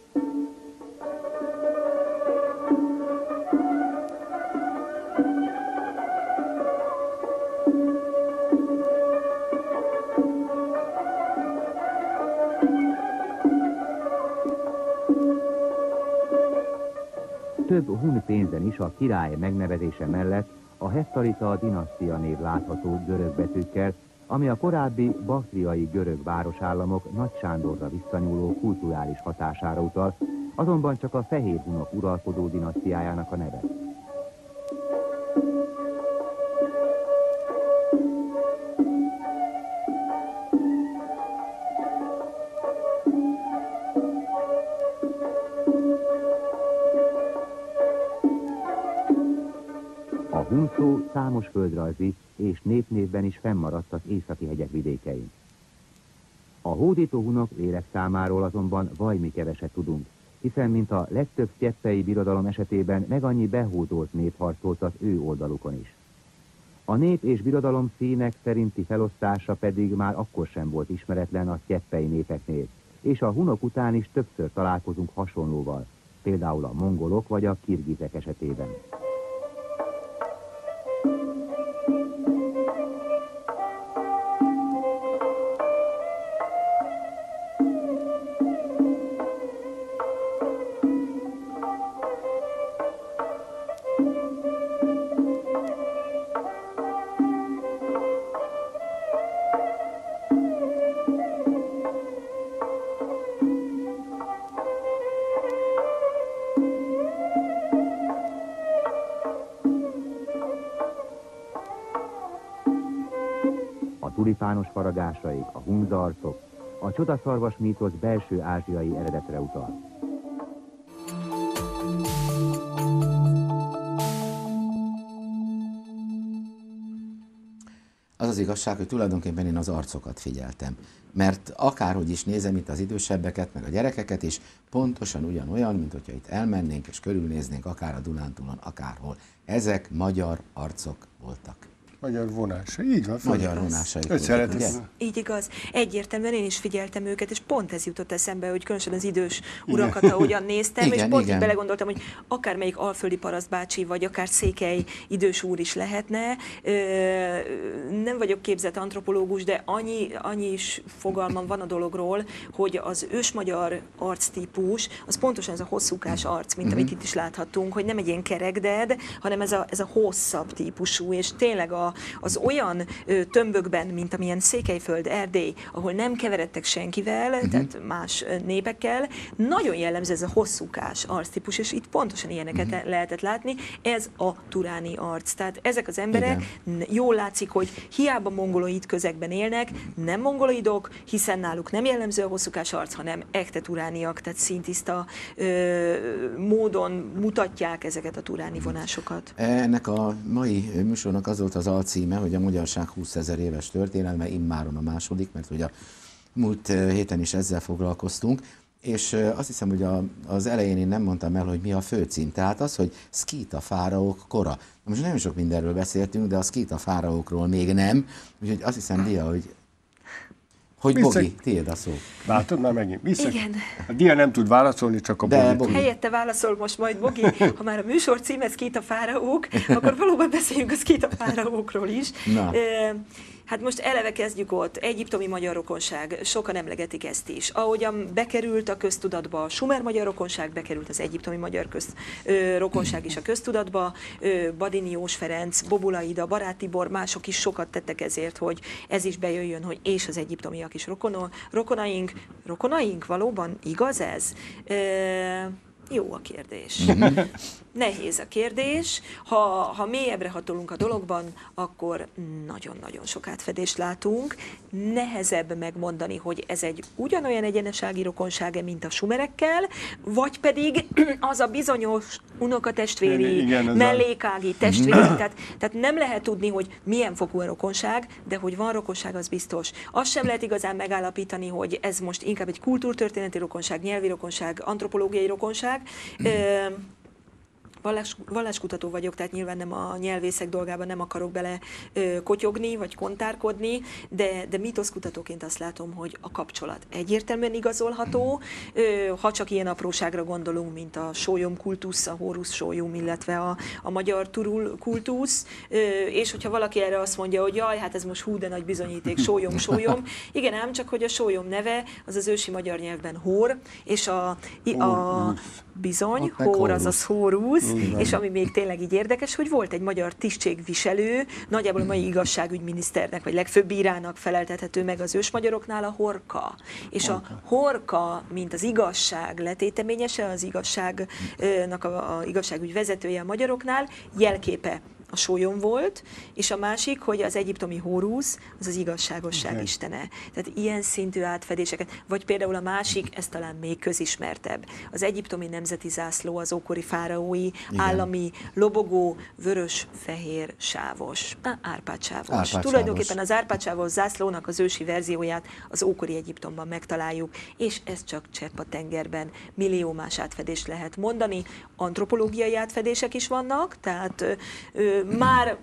Több hun pénzen is a király megnevezése mellett a Heftalita dinasztia név látható görög betűkkel, ami a korábbi baktriai görög városállamok Nagy Sándorra visszanyúló kulturális hatására utal, azonban csak a fehér hunok uralkodó dinasztiájának a neve. A hun szó számos földrajzi és népnévben is fennmaradt az északi hegyek vidékein. A hódító hunok lélekszámáról azonban vajmi keveset tudunk, hiszen mint a legtöbb sztyeppei birodalom esetében meg annyi behódolt nép harcolt az ő oldalukon is. A nép és birodalom színek szerinti felosztása pedig már akkor sem volt ismeretlen a sztyeppei népeknél, és a hunok után is többször találkozunk hasonlóval, például a mongolok vagy a kirgizek esetében. Tulipános faragásaik, a hunza arcok, a csodaszarvas mítosz belső ázsiai eredetre utal. Az az igazság, hogy tulajdonképpen én az arcokat figyeltem. Mert akárhogy is nézem itt az idősebbeket, meg a gyerekeket is, pontosan ugyanolyan, mint hogyha itt elmennénk és körülnéznénk akár a Dunántúlon, akárhol. Ezek magyar arcok voltak. Magyar vonása, így van. Magyar vonásaik voltak, ugye? Így igaz. Egyértelműen én is figyeltem őket, és pont ez jutott eszembe, hogy különösen az idős urakat, ahogyan néztem, igen, és pont igen. így belegondoltam, hogy akármelyik alföldi parasztbácsi, vagy akár székely idős úr is lehetne. Nem vagyok képzett antropológus, de annyi, annyi is fogalmam van a dologról, hogy az ősmagyar arctípus, az pontosan ez a hosszúkás arc, mint amit itt is láthattunk, hogy nem egy ilyen kerekded, hanem ez a, ez a hosszabb típusú, és tényleg a az olyan ö, tömbökben, mint amilyen Székelyföld, Erdély, ahol nem keveredtek senkivel, uh-huh. tehát más népekkel, nagyon jellemző ez a hosszúkás arctípus, és itt pontosan ilyeneket uh-huh. lehetett látni. Ez a turáni arc. Tehát ezek az emberek, igen. jól látszik, hogy hiába mongoloid közegben élnek, nem mongoloidok, hiszen náluk nem jellemző a hosszúkás arc, hanem ekte turániak, tehát szintiszta ö, módon mutatják ezeket a turáni vonásokat. Ennek a mai műsornak az volt az alcíme, hogy a magyarság húszezer éves történelme, immáron a második, mert ugye a múlt héten is ezzel foglalkoztunk, és azt hiszem, hogy a, az elején én nem mondtam el, hogy mi a főcím. Tehát az, hogy szkíta fáraók kora. Most nem sok mindenről beszéltünk, de a szkíta fáraókról még nem, úgyhogy azt hiszem, Dia, hogy hogy Vissza... Bogi, tiéd a szó. Látod már megint? Vissza... Igen. A Dia nem tud válaszolni, csak a De Bogi. Helyette válaszol most majd Bogi, ha már a műsor címe szkíta fáraók, akkor valóban beszéljünk a szkíta fáraókról is. Na. Hát most eleve kezdjük ott, egyiptomi magyar rokonság, sokan emlegetik ezt is. Ahogyan bekerült a köztudatba a sumer magyar rokonság, bekerült az egyiptomi magyar közt, ö, rokonság is a köztudatba, ö, Badini Jós Ferenc, Bobula Ida, Barát Tibor, mások is sokat tettek ezért, hogy ez is bejöjjön, hogy és az egyiptomiak is rokono, rokonaink. Rokonaink? Valóban igaz ez? Ö, Jó a kérdés. Nehéz a kérdés. Ha, ha mélyebbre hatolunk a dologban, akkor nagyon-nagyon sok átfedést látunk. Nehezebb megmondani, hogy ez egy ugyanolyan egyenesági rokonsága, mint a sumerekkel, vagy pedig az a bizonyos unokatestvéri, Igen, mellékági testvéri. tehát, tehát nem lehet tudni, hogy milyen fokú a rokonság, de hogy van rokonság, az biztos. Azt sem lehet igazán megállapítani, hogy ez most inkább egy kultúrtörténeti rokonság, nyelvi rokonság, antropológiai rokonság. Ö, Vallás, valláskutató vagyok, tehát nyilván nem a nyelvészek dolgában nem akarok bele ö, kotyogni, vagy kontárkodni, de, de mítoszkutatóként azt látom, hogy a kapcsolat egyértelműen igazolható, ö, ha csak ilyen apróságra gondolunk, mint a sólyom kultusz, a Hórusz sólyom, illetve a, a magyar turul kultusz, ö, és hogyha valaki erre azt mondja, hogy jaj, hát ez most hú, de nagy bizonyíték, sólyom, sólyom, igen ám, csak hogy a sólyom neve az az ősi magyar nyelvben hór, és a, a bizony, hór, azaz Hórusz, és ami még tényleg így érdekes, hogy volt egy magyar tisztségviselő, nagyjából a mai igazságügyminiszternek, vagy legfőbb bírának feleltethető meg az ősmagyaroknál a Horka. És a Horka, mint az igazság letéteményese, az igazságnak a, a igazságügy vezetője a magyaroknál, jelképe a sólyom volt, és a másik, hogy az egyiptomi Hórusz, az az igazságosság okay. istene. Tehát ilyen szintű átfedéseket, vagy például a másik, ez talán még közismertebb. Az egyiptomi nemzeti zászló, az ókori fáraói, igen. állami, lobogó, vörös-fehér sávos. Á, Árpád sávos. Árpád Tulajdonképpen sávos. Az Árpád sávos zászlónak az ősi verzióját az ókori Egyiptomban megtaláljuk, és ez csak csepp a tengerben. Millió más átfedést lehet mondani. Antropológiai átfedések is vannak, tehát ö, már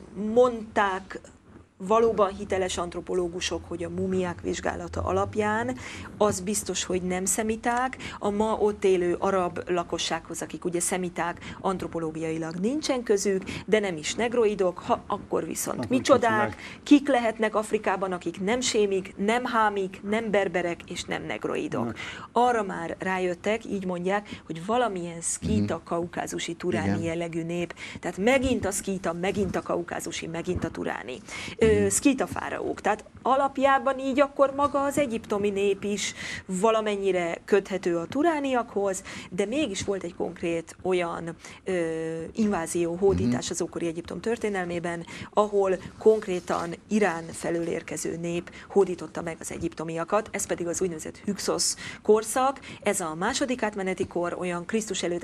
mondták valóban hiteles antropológusok, hogy a mumiák vizsgálata alapján az biztos, hogy nem szemiták. A ma ott élő arab lakossághoz, akik ugye szemiták, antropológiailag nincsen közük, de nem is negroidok, ha akkor viszont akkor micsodák, kik lehetnek Afrikában, akik nem sémik, nem hámik, nem berberek és nem negroidok. Arra már rájöttek, így mondják, hogy valamilyen szkíta, kaukázusi, turáni igen. jellegű nép, tehát megint a szkíta, megint a kaukázusi, megint a turáni. Szkíta fáraók. Tehát alapjában így akkor maga az egyiptomi nép is valamennyire köthető a turániakhoz, de mégis volt egy konkrét olyan ö, invázió, hódítás az ókori Egyiptom történelmében, ahol konkrétan Irán felől érkező nép hódította meg az egyiptomiakat, ez pedig az úgynevezett Hüksosz korszak. Ez a második átmeneti kor, olyan Krisztus előtt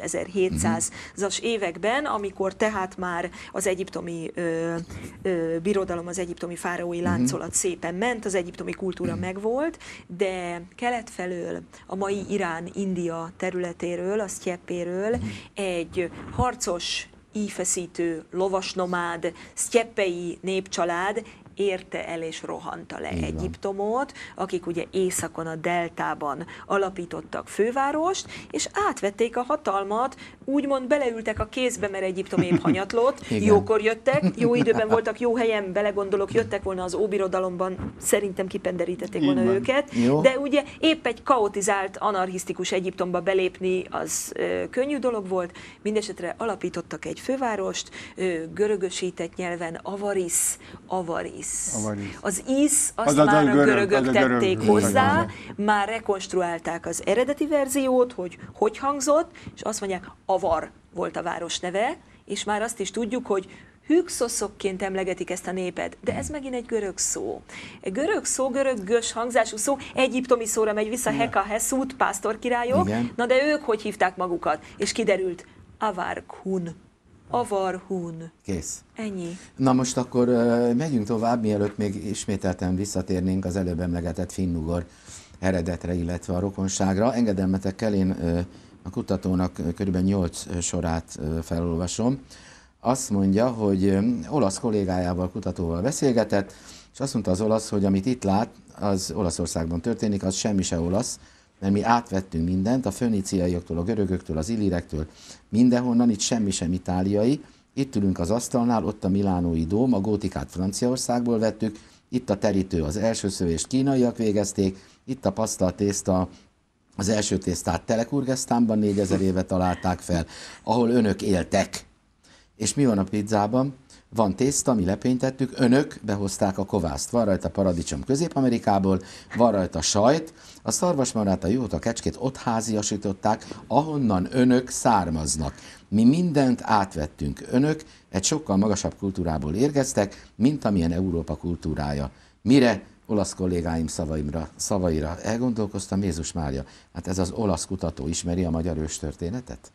ezerhétszázas években, amikor tehát már az egyiptomi ö, ö, birodalom, az egyiptomi egyiptomi fáraói láncolat uh-huh. szépen ment, az egyiptomi kultúra uh-huh. megvolt, de kelet felől, a mai Irán, India területéről, a sztyeppéről uh-huh. egy harcos, íjfeszítő, lovasnomád, sztyeppei népcsalád érte el és rohanta le Igen. Egyiptomot, akik ugye északon, a deltában alapítottak fővárost, és átvették a hatalmat, úgymond beleültek a kézbe, mert Egyiptom épp hanyatlott, jókor jöttek, jó időben voltak, jó helyen, belegondolok, jöttek volna az óbirodalomban, szerintem kipenderítették volna Igen. őket, jó. De ugye épp egy kaotizált, anarchisztikus Egyiptomba belépni az ö, könnyű dolog volt, mindesetre alapítottak egy fővárost, ö, görögösített nyelven Avaris, Avaris. Az isz, azt az már a görög, görögök tették görög, hozzá, görög. Már rekonstruálták az eredeti verziót, hogy hogy hangzott, és azt mondják, Avar volt a város neve, és már azt is tudjuk, hogy Hüksoszokként emlegetik ezt a népet, de ez megint egy görög szó. Egy görög szó, görög-gös hangzású szó, egyiptomi szóra megy vissza, Heka, Heszút, pásztorkirályok, Igen. Na de ők hogy hívták magukat? És kiderült, Avarkhun. Avarhun. Kész. Ennyi. Na most akkor uh, megyünk tovább, mielőtt még ismételten visszatérnénk az előbb emlegetett finnugor eredetre, illetve a rokonságra. Engedelmetekkel én uh, a kutatónak körülbelül nyolc sorát uh, felolvasom. Azt mondja, hogy um, olasz kollégájával, kutatóval beszélgetett, és azt mondta az olasz, hogy amit itt lát, az Olaszországban történik, az semmi se olasz, mert mi átvettünk mindent, a föníciaioktól, a görögöktől, az illirektől, mindenhonnan, itt semmi sem itáliai. Itt ülünk az asztalnál, ott a milánói dóm, a gótikát Franciaországból vettük, itt a terítő, az első szövést kínaiak végezték, itt a paszta, a tészta, az első tésztát Telekurgesztánban négyezer éve találták fel, ahol önök éltek. És mi van a pizzában? Van tészta, mi lepénytettük, önök behozták a kovászt. Van rajta paradicsom Közép-Amerikából, van rajta sajt, a szarvasmarhát, a juhot, a kecskét ott háziasították, ahonnan önök származnak. Mi mindent átvettünk. Önök egy sokkal magasabb kultúrából érkeztek, mint amilyen Európa kultúrája. Mire? Olasz kollégáim szavaimra, szavaira elgondolkoztam, Jézus Mária, hát ez az olasz kutató ismeri a magyar őstörténetet?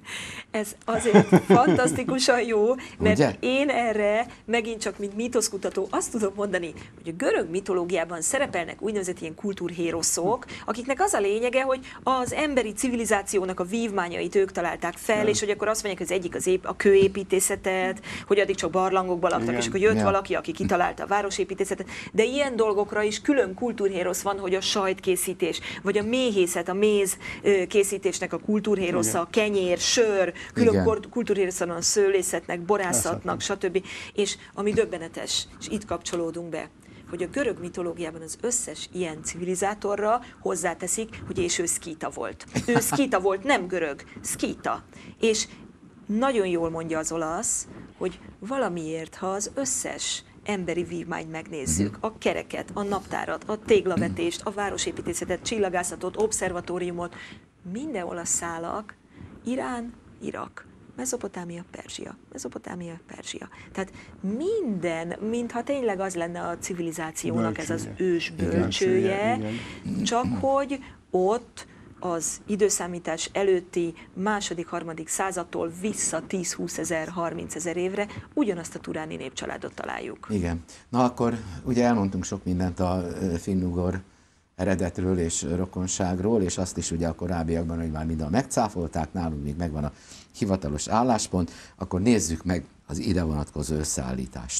Ez azért fantasztikusan jó, mert Ugye? Én erre megint csak, mint mítoszkutató, azt tudom mondani, hogy a görög mitológiában szerepelnek úgynevezett ilyen kultúrhéroszok, akiknek az a lényege, hogy az emberi civilizációnak a vívmányait ők találták fel, ja. És hogy akkor azt mondják, hogy az egyik az ép, a kőépítészetet, hogy addig csak barlangokban laktak, Igen. És akkor jött ja. valaki, aki kitalálta a városépítészetet, de ilyen dolgokra is külön kultúrhérosz van, hogy a sajtkészítés, vagy a méhészet, a méz készítésnek a kultúrhérosza, a kenyér, sör, külön kultúrhéroszon a szőlészetnek, borászatnak, stb. És ami döbbenetes, és itt kapcsolódunk be, hogy a görög mitológiában az összes ilyen civilizátorra hozzáteszik, hogy és ő szkíta volt. Ő szkíta volt, nem görög, szkíta. És nagyon jól mondja az olasz, hogy valamiért, ha az összes emberi vívmányt megnézzük, a kereket, a naptárat, a téglavetést, a városépítészetet, csillagászatot, obszervatóriumot, minden olasz szálak, Irán, Irak, Mezopotámia, Perzsia, Mezopotámia, Perzsia. Tehát minden, mintha tényleg az lenne a civilizációnak bölcsője. Ez az ős bölcsője, igen, csak hogy ott az időszámítás előtti második, harmadik századtól vissza tíz-húsz ezer, harminc ezer évre ugyanazt a turáni népcsaládot találjuk. Igen. Na akkor ugye elmondtunk sok mindent a finnugor eredetről és rokonságról, és azt is ugye a korábbiakban, hogy már minden megcáfolták, nálunk még megvan a hivatalos álláspont, akkor nézzük meg az ide vonatkozó összeállítást.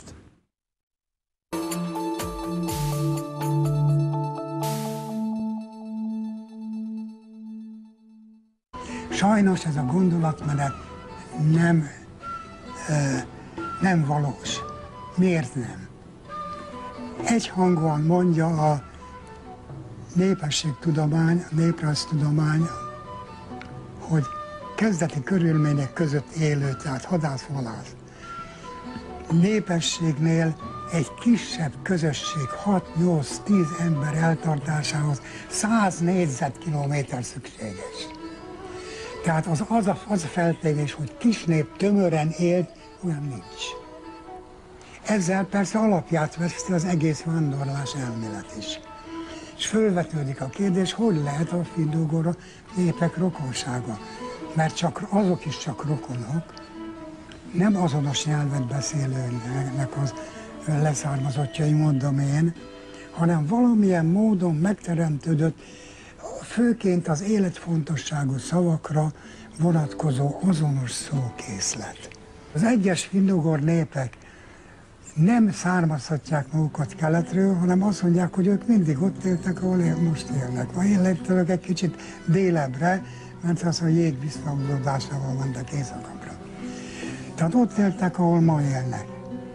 Sajnos ez a gondolatmenet nem, nem valós. Miért nem? Egyhangúan mondja a népességtudomány, a néprajztudomány, hogy kezdeti körülmények között élő, tehát hadász-vadász. Népességnél egy kisebb közösség hat-nyolc-tíz ember eltartásához száz négyzetkilométer szükséges. Tehát az, az, a, az a feltevés, hogy kis nép tömören élt, olyan nincs. Ezzel persze alapját veszti az egész vándorlás elmélet is. És fölvetődik a kérdés, hogy lehet a finnugor népek rokonsága. Mert csak azok is csak rokonok, nem azonos nyelvet beszélőnek az leszármazottjai, mondom én, hanem valamilyen módon megteremtődött, főként az életfontosságú szavakra vonatkozó azonos szókészlet. Az egyes finnugor népek nem származhatják magukat keletről, hanem azt mondják, hogy ők mindig ott éltek, ahol most élnek. Vagy én léptőlök egy kicsit délebbre, mert az a jég visszahúzódásával mentek éjszakakra. Tehát ott éltek, ahol ma élnek.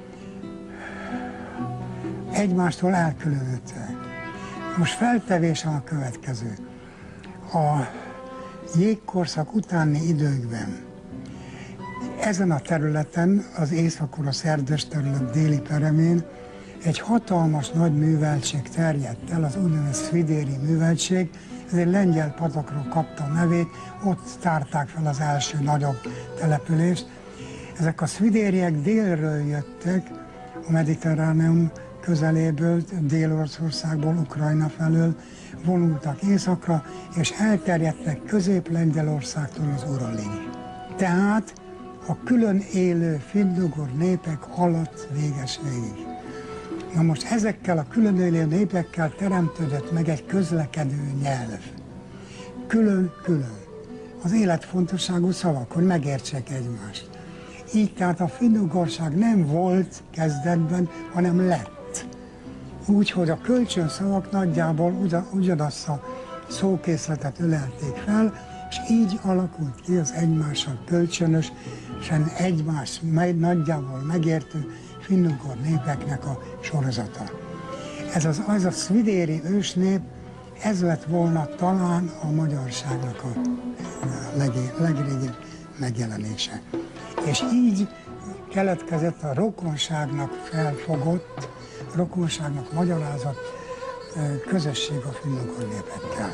Egymástól elkülönültek. Most feltevésem a következő. A jégkorszak utáni időkben ezen a területen, az észak-orosz szerdös terület déli peremén egy hatalmas nagy műveltség terjedt el, az úgynevezett Szvidéri műveltség. Ez egy lengyel patakról kapta a nevét, ott tárták fel az első nagyobb települést. Ezek a szvidériek délről jöttek, a mediterráneum közeléből, Dél-Oroszországból, Ukrajna felől vonultak északra, és elterjedtek Közép-Lengyelországtól az Uralig. Tehát a külön élő finnugor népek alatt véges végig. Na most ezekkel a külön élő népekkel teremtődött meg egy közlekedő nyelv. Külön-külön. Az életfontosságú szavak, hogy megértsék egymást. Így tehát a finnugorság nem volt kezdetben, hanem lett. Úgyhogy a kölcsönszavak nagyjából ugyanazt a szókészletet ölelték fel, és így alakult ki az egymással kölcsönösen egymás nagyjából megértő finnugor népeknek a sorozata. Ez az, az a szvidéri ősnép, ez lett volna talán a magyarságnak a legrégibb megjelenése. És így keletkezett a rokonságnak felfogott, rokonságnak magyarázott közösség a finnugor népekkel.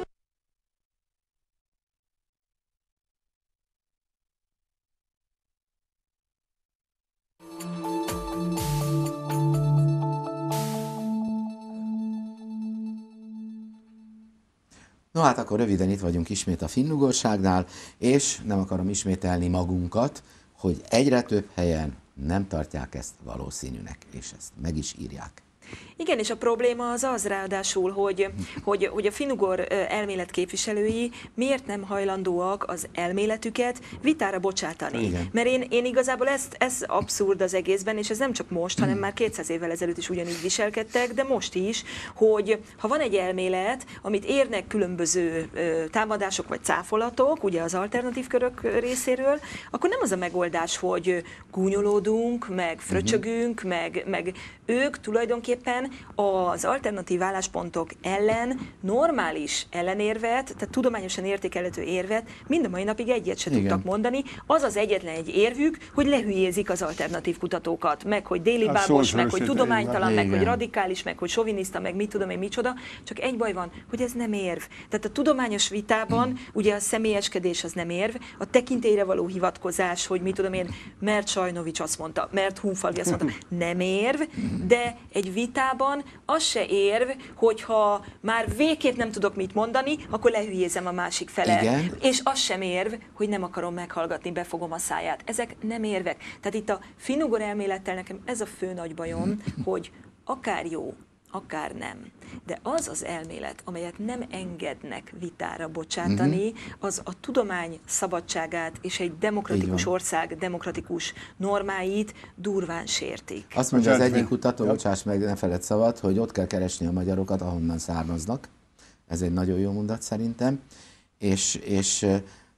No hát akkor röviden itt vagyunk ismét a finnugorságnál, és nem akarom ismételni magunkat, hogy egyre több helyen nem tartják ezt valószínűnek, és ezt meg is írják. Igen, és a probléma az az ráadásul, hogy, hogy, hogy a finnugor elmélet képviselői miért nem hajlandóak az elméletüket vitára bocsátani. Igen. Mert én, én igazából ezt, ez abszurd az egészben, és ez nem csak most, hanem már kétszáz évvel ezelőtt is ugyanígy viselkedtek, de most is, hogy ha van egy elmélet, amit érnek különböző támadások vagy cáfolatok, ugye az alternatív körök részéről, akkor nem az a megoldás, hogy gúnyolódunk, meg fröcsögünk, uh-huh. meg, meg ők tulajdonképpen az alternatív álláspontok ellen normális ellenérvet, tehát tudományosan értékelhető érvet mind a mai napig egyet se tudtak mondani. Az az egyetlen egy érvük, hogy lehülyézik az alternatív kutatókat, meg hogy déli bábos, meg hogy tudománytalan, meg hogy radikális, meg hogy soviniszta, meg mit tudom én micsoda. Csak egy baj van, hogy ez nem érv. Tehát a tudományos vitában hmm. ugye a személyeskedés az nem érv, a tekintélyre való hivatkozás, hogy mit tudom én, mert Sajnovics azt mondta, mert Hunfalvi azt mondta, nem érv, de egy vitában az se érv, hogyha már végképp nem tudok mit mondani, akkor lehülyézem a másik fele. Igen. És az sem érv, hogy nem akarom meghallgatni, befogom a száját. Ezek nem érvek. Tehát itt a finnugor elmélettel nekem ez a fő nagy bajom, hogy akár jó, akár nem. De az az elmélet, amelyet nem engednek vitára bocsátani, uh-huh. az a tudomány szabadságát és egy demokratikus ország demokratikus normáit durván sértik. Azt mondja az egyik kutató, bocsáss meg, ne feled szabad, hogy ott kell keresni a magyarokat, ahonnan származnak. Ez egy nagyon jó mondat szerintem. És, és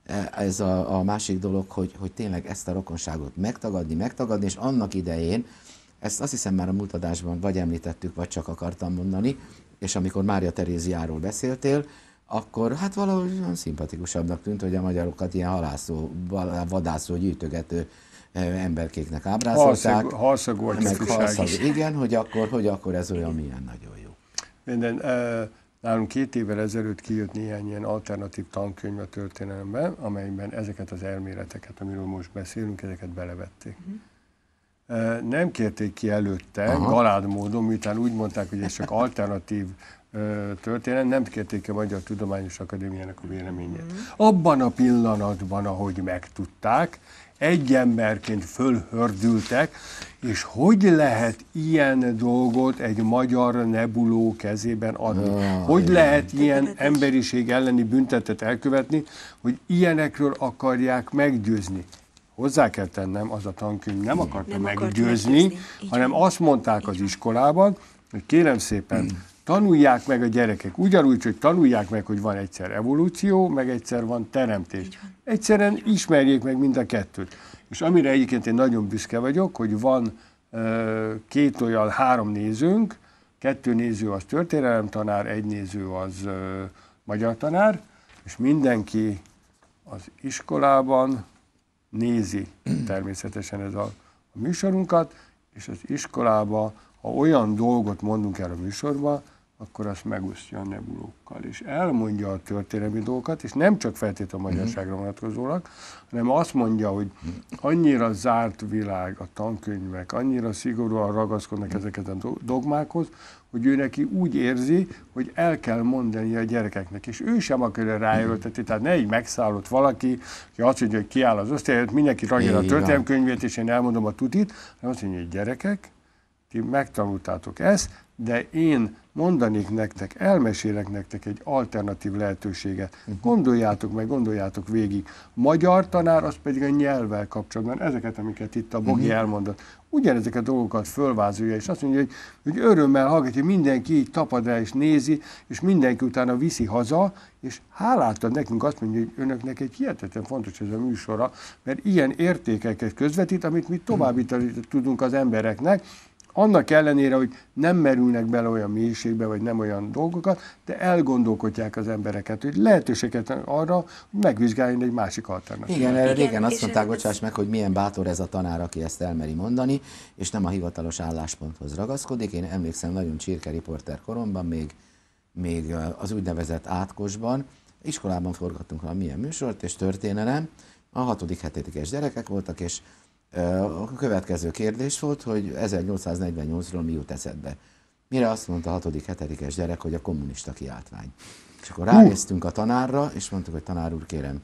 ez a, a másik dolog, hogy, hogy tényleg ezt a rokonságot megtagadni, megtagadni, és annak idején, ezt azt hiszem már a múlt adásban vagy említettük, vagy csak akartam mondani, és amikor Mária Teréziáról beszéltél, akkor hát valahogy olyan szimpatikusabbnak tűnt, hogy a magyarokat ilyen halászó, vadászó, gyűjtögető emberkéknek ábrázolták. Halszagú, halszagú, igen, hogy akkor, hogy akkor ez olyan milyen nagyon jó. Minden, nálunk két évvel ezelőtt kijött néhány ilyen alternatív tankönyv a történelemben, amelyben ezeket az elméleteket, amiről most beszélünk, ezeket belevették. Mm. nem kérték ki előtte, Aha. galád módon, miután úgy mondták, hogy ez csak alternatív történet, nem kérték ki a Magyar Tudományos Akadémiának a véleményét. Mm. Abban a pillanatban, ahogy megtudták, egy emberként fölhördültek, és hogy lehet ilyen dolgot egy magyar nebuló kezében adni? Oh, hogy lehet ilyen emberiség elleni büntetet elkövetni, hogy ilyenekről akarják meggyőzni? Hozzá kell tennem, az a tankönyv nem akarta nem meggyőzni, meggyőzni, hanem azt mondták az iskolában, hogy kérem szépen, tanulják meg a gyerekek. Ugyanúgy, hogy tanulják meg, hogy van egyszer evolúció, meg egyszer van teremtés. Egyszerűen ismerjék meg mind a kettőt. És amire egyébként én nagyon büszke vagyok, hogy van uh, két olyan, három nézőnk, kettő néző az történelemtanár, egy néző az uh, magyar tanár, és mindenki az iskolában nézi természetesen ez a, a műsorunkat, és az iskolában, ha olyan dolgot mondunk el a műsorban, akkor azt megosztja a nebulókkal, és elmondja a történelmi dolgokat, és nem csak feltétlenül a magyarságra vonatkozólag, hanem azt mondja, hogy annyira zárt világ a tankönyvek, annyira szigorúan ragaszkodnak ezeket a dogmákhoz, hogy ő neki úgy érzi, hogy el kell mondani a gyerekeknek, és ő sem akarja ráerőltetni, tehát ne így megszállott valaki, aki azt mondja, hogy kiáll az osztályt, mindenki ragja a történelemkönyvét, és én elmondom a tutit, hanem azt mondja, hogy gyerekek, ti megtanultátok ezt, de én mondanék nektek, elmesélek nektek egy alternatív lehetőséget. Gondoljátok meg, gondoljátok végig. Magyar tanár, az pedig a nyelvvel kapcsolatban, ezeket, amiket itt a Bogi elmondott, ugyanezeket a dolgokat fölvázolja, és azt mondja, hogy, hogy örömmel hallgatja, mindenki így tapad rá és nézi, és mindenki utána viszi haza, és hálát ad nekünk, azt mondja, hogy önöknek egy hihetetlen fontos ez a műsora, mert ilyen értékeket közvetít, amit mi továbbítani tudunk az embereknek, annak ellenére, hogy nem merülnek bele olyan mélységbe, vagy nem olyan dolgokat, de elgondolkodják az embereket, hogy lehetőséget arra, hogy megvizsgáljon egy másik alternatívát. Igen, erre régen azt mondták, bocsáss meg, hogy milyen bátor ez a tanár, aki ezt elmeri mondani, és nem a hivatalos állásponthoz ragaszkodik. Én emlékszem nagyon csirke riporter koromban, még, még az úgynevezett átkosban, iskolában forgattunk valamilyen műsort, és történelem, a hatodik, hetedikes gyerekek voltak, és a következő kérdés volt, hogy ezernyolcszáznegyvennyolcról mi jut eszedbe. Mire azt mondta a hatodik, hetedikes gyerek, hogy a kommunista kiáltvány. És akkor ránéztünk a tanárra, és mondtuk, hogy tanár úr, kérem,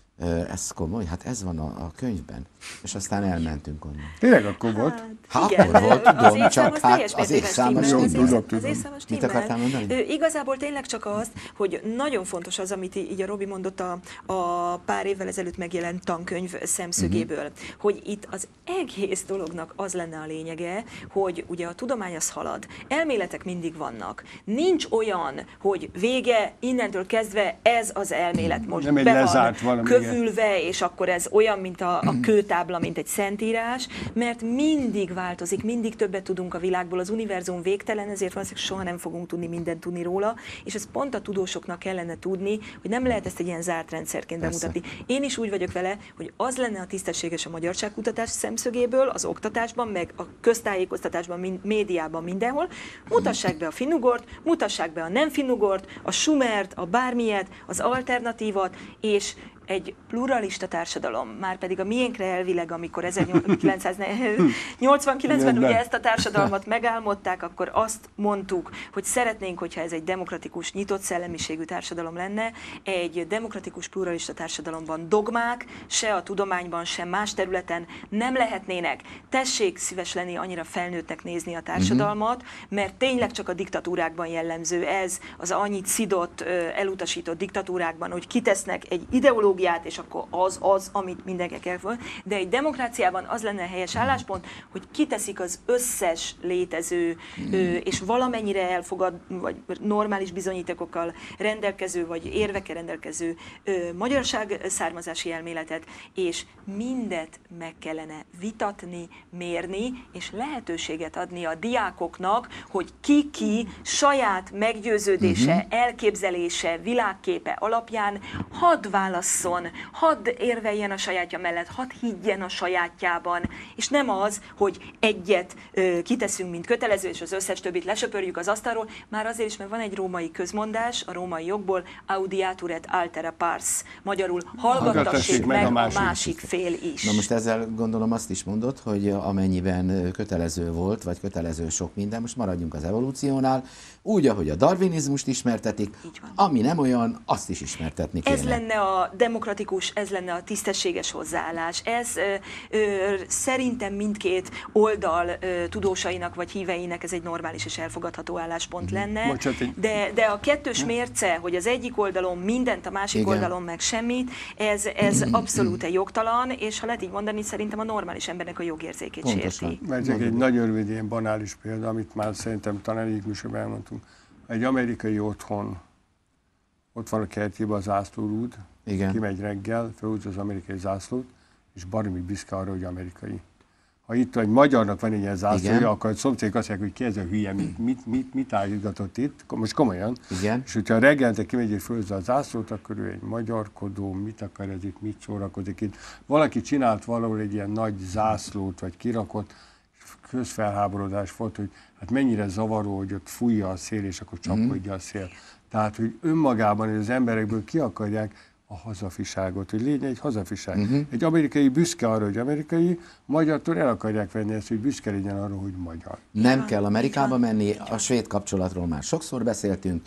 ez komoly, hát ez van a, a könyvben. És aztán elmentünk onnan. Tényleg akkor volt? Hát, hát akkor volt, tudom, az csak hát az évszámos stimmel. Mit akartál mondani? Igazából tényleg csak az, hogy nagyon fontos az, amit így a Robi mondott a, a pár évvel ezelőtt megjelent tankönyv szemszögéből, uh-huh. hogy itt az egész dolognak az lenne a lényege, hogy ugye a tudomány az halad, elméletek mindig vannak. Nincs olyan, hogy vége, innentől kezdve ez az elmélet most nem be van kövülve, és akkor ez olyan, mint a, a kőtábla, mint egy szentírás, mert mindig változik, mindig többet tudunk a világból, az univerzum végtelen, ezért valószínűleg soha nem fogunk tudni mindent tudni róla, és ezt pont a tudósoknak kellene tudni, hogy nem lehet ezt egy ilyen zárt rendszerként bemutatni. Én is úgy vagyok vele, hogy az lenne a tisztességes a magyarságkutatás szemszögéből, az oktatásban, meg a köztájékoztatásban, médiában, mindenhol, mutassák be a finnugort, mutassák be a nem finnugort, a Schumert, a bármilyet, az alternatívat, és egy pluralista társadalom, már pedig a miénkre elvileg, amikor ezernyolcszáznyolcvankilencben ugye ezt a társadalmat megálmodták, akkor azt mondtuk, hogy szeretnénk, hogyha ez egy demokratikus, nyitott szellemiségű társadalom lenne, egy demokratikus, pluralista társadalomban dogmák, se a tudományban, sem más területen nem lehetnének. Tessék szíves lenni annyira felnőttnek nézni a társadalmat, mert tényleg csak a diktatúrákban jellemző ez, az annyit szidott, elutasított diktatúrákban, hogy kitesznek egy ideológiát, és akkor az az, amit mindenki kell fel. De egy demokráciában az lenne a helyes álláspont, hogy kiteszik az összes létező mm. ö, és valamennyire elfogad, vagy normális bizonyítékokkal rendelkező, vagy érvekkel rendelkező ö, magyarság származási elméletet, és mindet meg kellene vitatni, mérni, és lehetőséget adni a diákoknak, hogy ki-ki saját meggyőződése, mm-hmm. elképzelése, világképe alapján hadd válasszon szavazzon, hadd érveljen a sajátja mellett, hadd higgyen a sajátjában, és nem az, hogy egyet ö, kiteszünk, mint kötelező, és az összes többit lesöpörjük az asztalról, már azért is, mert van egy római közmondás, a római jogból, audiatur et altera pars, magyarul hallgattassék meg a másik, a másik fél is. Na most ezzel gondolom azt is mondod, hogy amennyiben kötelező volt, vagy kötelező sok minden, most maradjunk az evolúciónál, úgy, ahogy a darwinizmust ismertetik, ami nem olyan, azt is ismertetni kéne. Ez lenne a demokratikus, ez lenne a tisztességes hozzáállás. Ez ö, ö, szerintem mindkét oldal ö, tudósainak vagy híveinek ez egy normális és elfogadható álláspont lenne. De, de a kettős mérce, hogy az egyik oldalon mindent, a másik Igen. oldalon meg semmit, ez, ez abszolút egy jogtalan, és ha lehet így mondani, szerintem a normális embernek a jogérzékét sérti. Mert csak egy nagyon rövid, ilyen banális példa, amit már szerintem talán egyik műsorban elmondtunk. Egy amerikai otthon, ott van a kertjében az zászlórúd, kimegy reggel, felhúzza az amerikai zászlót, és baromi büszke arra, hogy amerikai. Ha itt egy magyarnak van egy ilyen zászlója, akkor a szomszédok azt mondják, hogy ki ez a hülye, mit, mit, mit, mit állítgatott itt, most komolyan. Igen. És hogyha reggelente kimegy és felhúzza a zászlót, akkor ő egy magyarkodó, mit akar ez itt, mit szórakozik itt. Valaki csinált valahol egy ilyen nagy zászlót, vagy kirakott, közfelháborodás volt, hogy hát mennyire zavaró, hogy ott fújja a szél, és akkor csapkodja a szél. Tehát, hogy önmagában az emberekből ki akarják a hazafiságot, hogy legyen egy hazafiság. Uh-huh. Egy amerikai büszke arra, hogy amerikai, magyartól el akarják venni ezt, hogy büszke legyen arra, hogy magyar. Nem kell Amerikába menni, a svéd kapcsolatról már sokszor beszéltünk.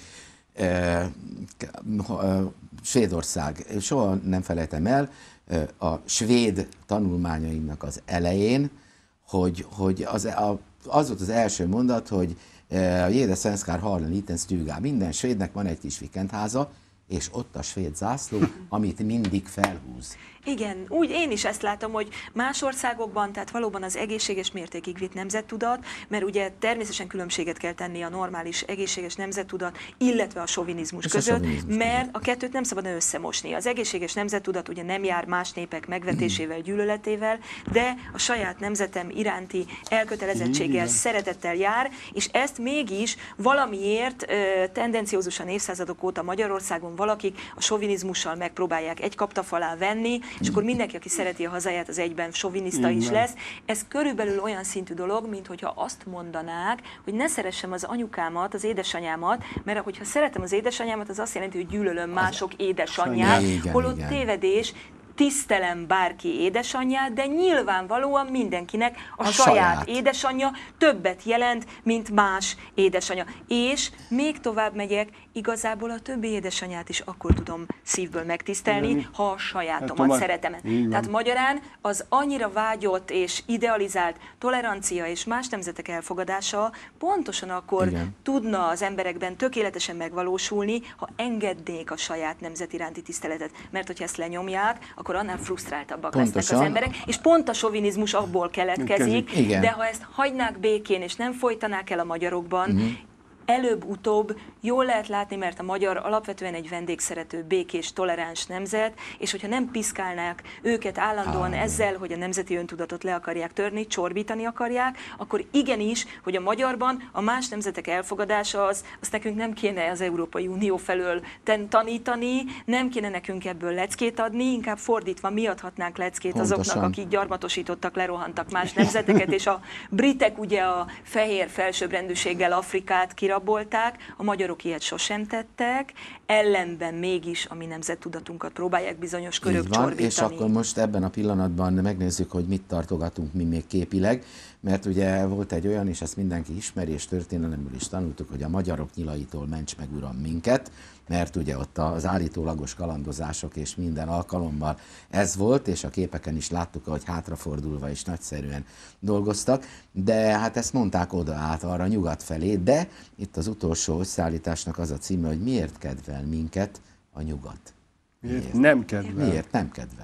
Svédország, soha nem felejtem el, a svéd tanulmányaimnak az elején, hogy, hogy az, a, az volt az első mondat, hogy jede svenskar har en liten stuga. Minden svédnek van egy kis vikendháza, és ott a svéd zászló, amit mindig felhúz. Igen, úgy én is ezt látom, hogy más országokban, tehát valóban az egészséges mértékig vitt nemzettudat, mert ugye természetesen különbséget kell tenni a normális egészséges nemzettudat, illetve a sovinizmus Ez között, a sovinizmus mert között. a kettőt nem szabad összemosni. Az egészséges nemzettudat ugye nem jár más népek megvetésével, gyűlöletével, de a saját nemzetem iránti elkötelezettséggel, szeretettel jár, és ezt mégis valamiért tendenciózusan évszázadok óta Magyarországon valakik a sovinizmussal megpróbálják egy kaptaf alá venni, és akkor mindenki, aki szereti a hazáját, az egyben soviniszta is lesz. Ez körülbelül olyan szintű dolog, mint hogyha azt mondanák, hogy ne szeressem az anyukámat, az édesanyámat, mert hogyha szeretem az édesanyámat, az azt jelenti, hogy gyűlölöm mások édesanyját, holott tévedés, tisztelem bárki édesanyját, de nyilvánvalóan mindenkinek a, a saját, saját édesanyja többet jelent, mint más édesanyja. És még tovább megyek, igazából a többi édesanyját is akkor tudom szívből megtisztelni, Igen. ha a sajátomat hát, szeretem. Tehát magyarán az annyira vágyott és idealizált tolerancia és más nemzetek elfogadása pontosan akkor Igen. tudna az emberekben tökéletesen megvalósulni, ha engednék a saját nemzet iránti tiszteletet. Mert hogyha ezt lenyomják, akkor annál frusztráltabbak Pontosan. lesznek az emberek, és pont a sovinizmus abból keletkezik, de ha ezt hagynák békén, és nem folytanák el a magyarokban, uh-huh. előbb-utóbb jól lehet látni, mert a magyar alapvetően egy vendégszerető, békés, toleráns nemzet, és hogyha nem piszkálnák őket állandóan ah, ezzel, hogy a nemzeti öntudatot le akarják törni, csorbítani akarják, akkor igenis, hogy a magyarban a más nemzetek elfogadása az, azt nekünk nem kéne az Európai Unió felől tanítani, nem kéne nekünk ebből leckét adni, inkább fordítva mi adhatnánk leckét Pontosan. azoknak, akik gyarmatosítottak, lerohantak más nemzeteket, és a britek ugye a fehér felsőbbrendűséggel Afrikát kirabolták, a magyarok ilyet sosem tettek, ellenben mégis a mi nemzettudatunkat próbálják bizonyos körök van, csorbítani. És akkor most ebben a pillanatban megnézzük, hogy mit tartogatunk mi még képileg, mert ugye volt egy olyan, és ezt mindenki ismeri, és történelemből is tanultuk, hogy a magyarok nyilaitól ments meg uram minket, mert ugye ott az állítólagos kalandozások és minden alkalommal ez volt, és a képeken is láttuk, hogy hátrafordulva és nagyszerűen dolgoztak, de hát ezt mondták oda át arra nyugat felé, de itt az utolsó összeállításnak az a címe, hogy miért kedvel minket a nyugat. Miért, miért nem kedvel? Miért nem kedvel?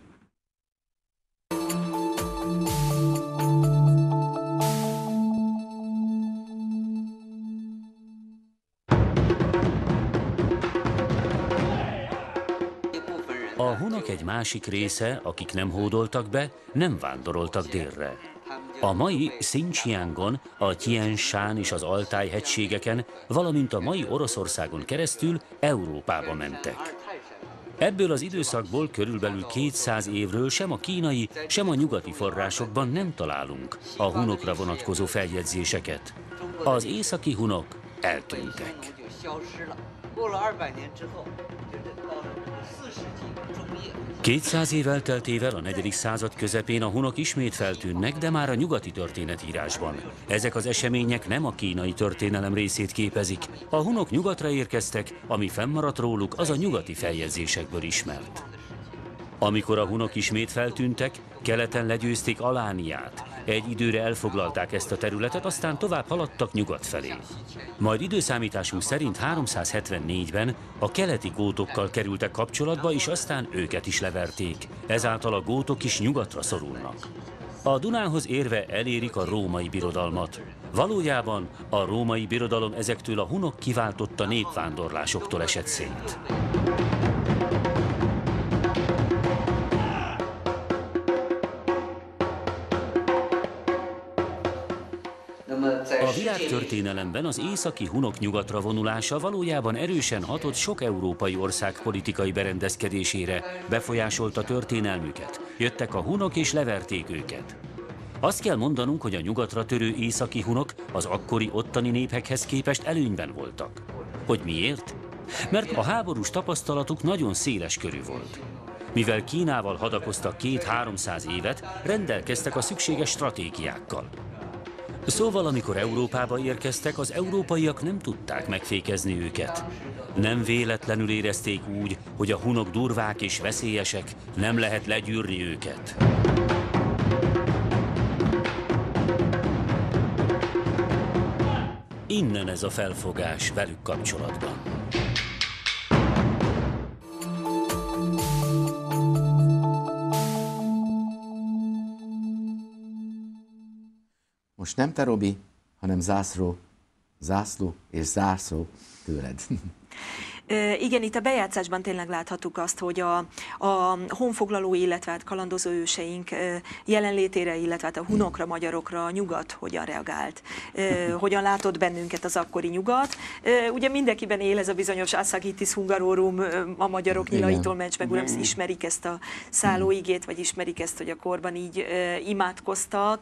A hunok egy másik része, akik nem hódoltak be, nem vándoroltak délre. A mai Xinjiangon, a Tian Shan és az Altáj hegységeken, valamint a mai Oroszországon keresztül Európába mentek. Ebből az időszakból körülbelül kétszáz évről sem a kínai, sem a nyugati forrásokban nem találunk a hunokra vonatkozó feljegyzéseket. Az északi hunok eltűntek. Kétszáz év elteltével a negyedik század közepén a hunok ismét feltűnnek, de már a nyugati történetírásban. Ezek az események nem a kínai történelem részét képezik. A hunok nyugatra érkeztek, ami fennmaradt róluk, az a nyugati feljegyzésekből ismert. Amikor a hunok ismét feltűntek, keleten legyőzték Alániát. Egy időre elfoglalták ezt a területet, aztán tovább haladtak nyugat felé. Majd időszámításunk szerint háromszázhetvennégyben a keleti gótokkal kerültek kapcsolatba, és aztán őket is leverték. Ezáltal a gótok is nyugatra szorulnak. A Dunához érve elérik a római birodalmat. Valójában a római birodalom ezektől a hunok kiváltotta népvándorlásoktól esett szét. A világtörténelemben az északi hunok nyugatra vonulása valójában erősen hatott sok európai ország politikai berendezkedésére, befolyásolta történelmüket. Jöttek a hunok és leverték őket. Azt kell mondanunk, hogy a nyugatra törő északi hunok az akkori ottani népekhez képest előnyben voltak. Hogy miért? Mert a háborús tapasztalatuk nagyon széles körű volt. Mivel Kínával hadakoztak két-háromszáz évet, rendelkeztek a szükséges stratégiákkal. Szóval, amikor Európába érkeztek, az európaiak nem tudták megfékezni őket. Nem véletlenül érezték úgy, hogy a hunok durvák és veszélyesek, nem lehet legyűrni őket. Innen ez a felfogás velük kapcsolatban. Most nem te, Robi, hanem zászló, zászló és zászló tőled. Igen, itt a bejátszásban tényleg láthattuk azt, hogy a, a honfoglaló, illetve hát kalandozó őseink jelenlétére, illetve hát a hunokra, magyarokra a nyugat hogyan reagált, hogyan látott bennünket az akkori nyugat. Ugye mindenkiben él ez a bizonyos Assagitis Hungarorum, a magyarok nyilaitól ments meg, uram, ismerik ezt a szállóigét, vagy ismerik ezt, hogy a korban így imádkoztak.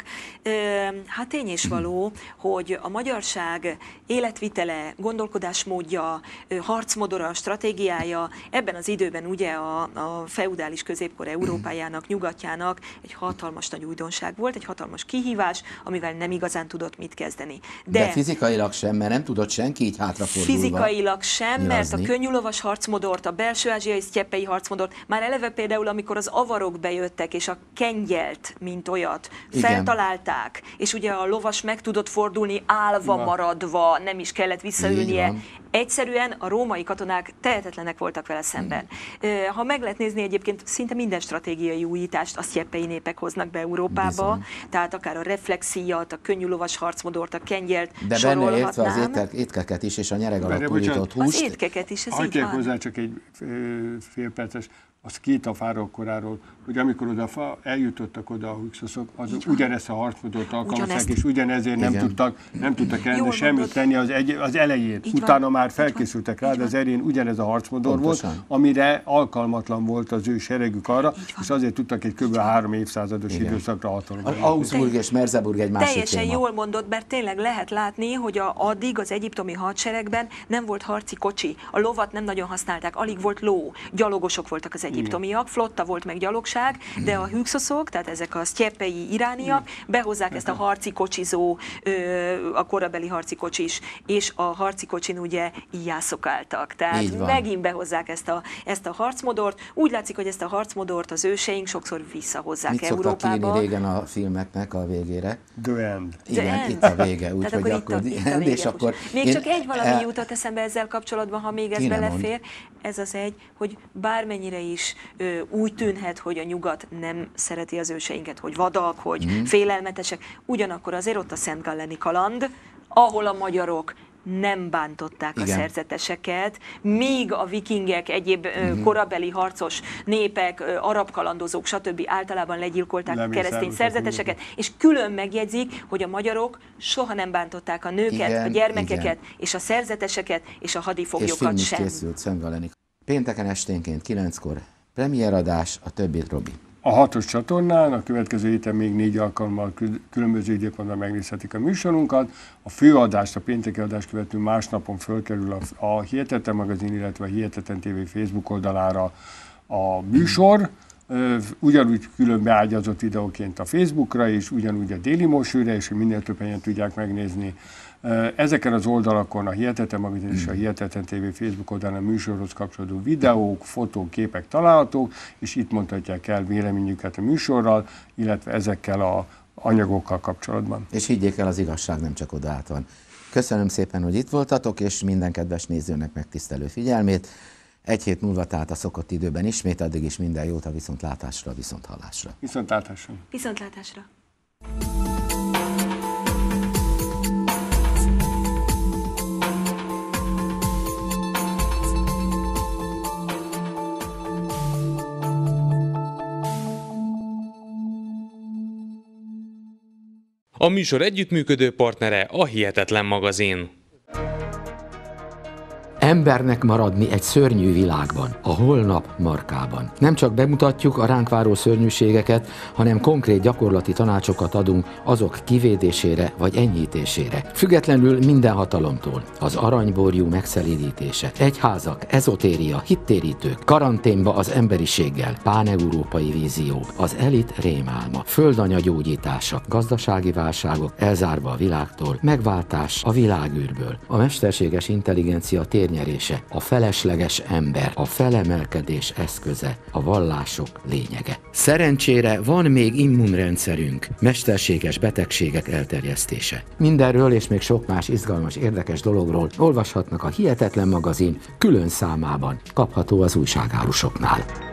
Hát tény és való, hogy a magyarság életvitele, gondolkodásmódja, harcmodora, a stratégiája ebben az időben ugye a, a feudális középkor Európájának, nyugatjának egy hatalmas nagy újdonság volt, egy hatalmas kihívás, amivel nem igazán tudott mit kezdeni. De, De fizikailag sem, mert nem tudott senki így hátrafordulva Fizikailag sem, nyilazni. Mert a könnyűlovas harcmodort, a belső-ázsiai sztyeppei harcmodort, már eleve például, amikor az avarok bejöttek, és a kengyelt, mint olyat, igen, feltalálták, és ugye a lovas meg tudott fordulni állva maradva, nem is kellett visszaülnie. Egyszerűen a római katonák tehetetlenek voltak vele szemben. Ha meg lehet nézni egyébként szinte minden stratégiai újítást a sztyeppei népek hoznak be Európába, bizony, tehát akár a reflexíjat, a könnyűlovas harcmodort, a kengyelt, de benne értve az étel, étkeket is, és a nyereg alatt újított húst. Az étkeket is, ez így hagyják van. Hozzá csak egy fél perces, az két a fáraók koráról, hogy amikor oda eljutottak oda a hükszoszok, az ugyanezt a harcmodort alkalmazták, és ugyanezért nem tudtak, nem tudtak elni semmit tenni az, egy, az elején. Így Utána van. Már felkészültek rá, de az elején ugyanez a harcmodor volt, amire alkalmatlan volt az ő seregük arra, és azért tudtak egy kb. három évszázados igen. időszakra hatalomban. Augsburg és Merseburg egy másik Teljesen téma. jól mondott, mert tényleg lehet látni, hogy a, addig az egyiptomi hadseregben nem volt harci kocsi, a lovat nem nagyon használták, alig volt ló, gyalogosok voltak az egyiptomiak, flotta volt meg gyalogság, de a hükszoszok, tehát ezek a sztyeppei irániak behozzák ezt a harci kocsizó, a korabeli harci kocsis, és a harci kocsin ugye jászokáltak. Tehát megint behozzák ezt a, ezt a harcmodort. Úgy látszik, hogy ezt a harcmodort az őseink sokszor visszahozzák Mit Európába. Mit szoktak írni régen a filmeknek a végére? The end. Igen, The end. Itt a vége. Úgy, hogy akkor akkor, itt a, itt a és akkor még én, csak egy valami el... jutott eszembe ezzel kapcsolatban, ha még ez Kéne belefér. mond. Ez az egy, hogy bármennyire is ö, úgy tűnhet, hogy a nyugat nem szereti az őseinket, hogy vadak, hogy mm. félelmetesek, ugyanakkor azért ott a Szent Galleni kaland, ahol a magyarok nem bántották igen. a szerzeteseket, míg a vikingek, egyéb mm-hmm. korabeli harcos népek, arab kalandozók, stb. Általában legyilkolták nem a keresztény szerzeteseket, és külön megjegyzik, hogy a magyarok soha nem bántották a nőket, igen, a gyermekeket, igen. és a szerzeteseket, és a hadifoglyokat sem. És film is készült Szent Galleni. Pénteken esténként kilenckor premieradás, a többit Robi. A hatos csatornán, a következő héten még négy alkalommal különböző időpontban megnézhetik a műsorunkat. A főadást, a pénteki adást követő másnapon fölkerül a, a Hihetetlen magazin, illetve a Hihetetlen té vé Facebook oldalára a műsor. Ugyanúgy külön beágyazott videóként a Facebookra is, ugyanúgy a Daily Motionre, és hogy minél több helyen tudják megnézni. Ezeken az oldalakon a Hihetetlen magazin és a Hihetetlen té vé Facebook oldalán a műsorhoz kapcsolódó videók, fotók, képek találhatók, és itt mondhatják el véleményüket a műsorral, illetve ezekkel az anyagokkal kapcsolatban. És higgyék el, az igazság nem csak oda át van. Köszönöm szépen, hogy itt voltatok, és minden kedves nézőnek megtisztelő figyelmét. Egy hét múlva, tehát a szokott időben ismét, addig is minden jót, a viszontlátásra, viszonthallásra. Viszontlátásra. Viszontlátásra. A műsor együttműködő partnere a Hihetetlen magazin. Embernek maradni egy szörnyű világban, a holnap markában. Nem csak bemutatjuk a ránk váró szörnyűségeket, hanem konkrét gyakorlati tanácsokat adunk azok kivédésére vagy enyhítésére. Függetlenül minden hatalomtól. Az aranyborjú megszelídítése, egyházak, ezotéria, hittérítők, karanténba az emberiséggel, páneurópai vízió, az elit rémálma, földanya gyógyítása, gazdasági válságok elzárva a világtól, megváltás a világűrből, a mesterséges intelligencia térnyerése, a felesleges ember, a felemelkedés eszköze, a vallások lényege. Szerencsére van még immunrendszerünk, mesterséges betegségek elterjesztése. Mindenről és még sok más izgalmas, érdekes dologról olvashatnak a Hihetetlen magazin külön számában, kapható az újságárusoknál.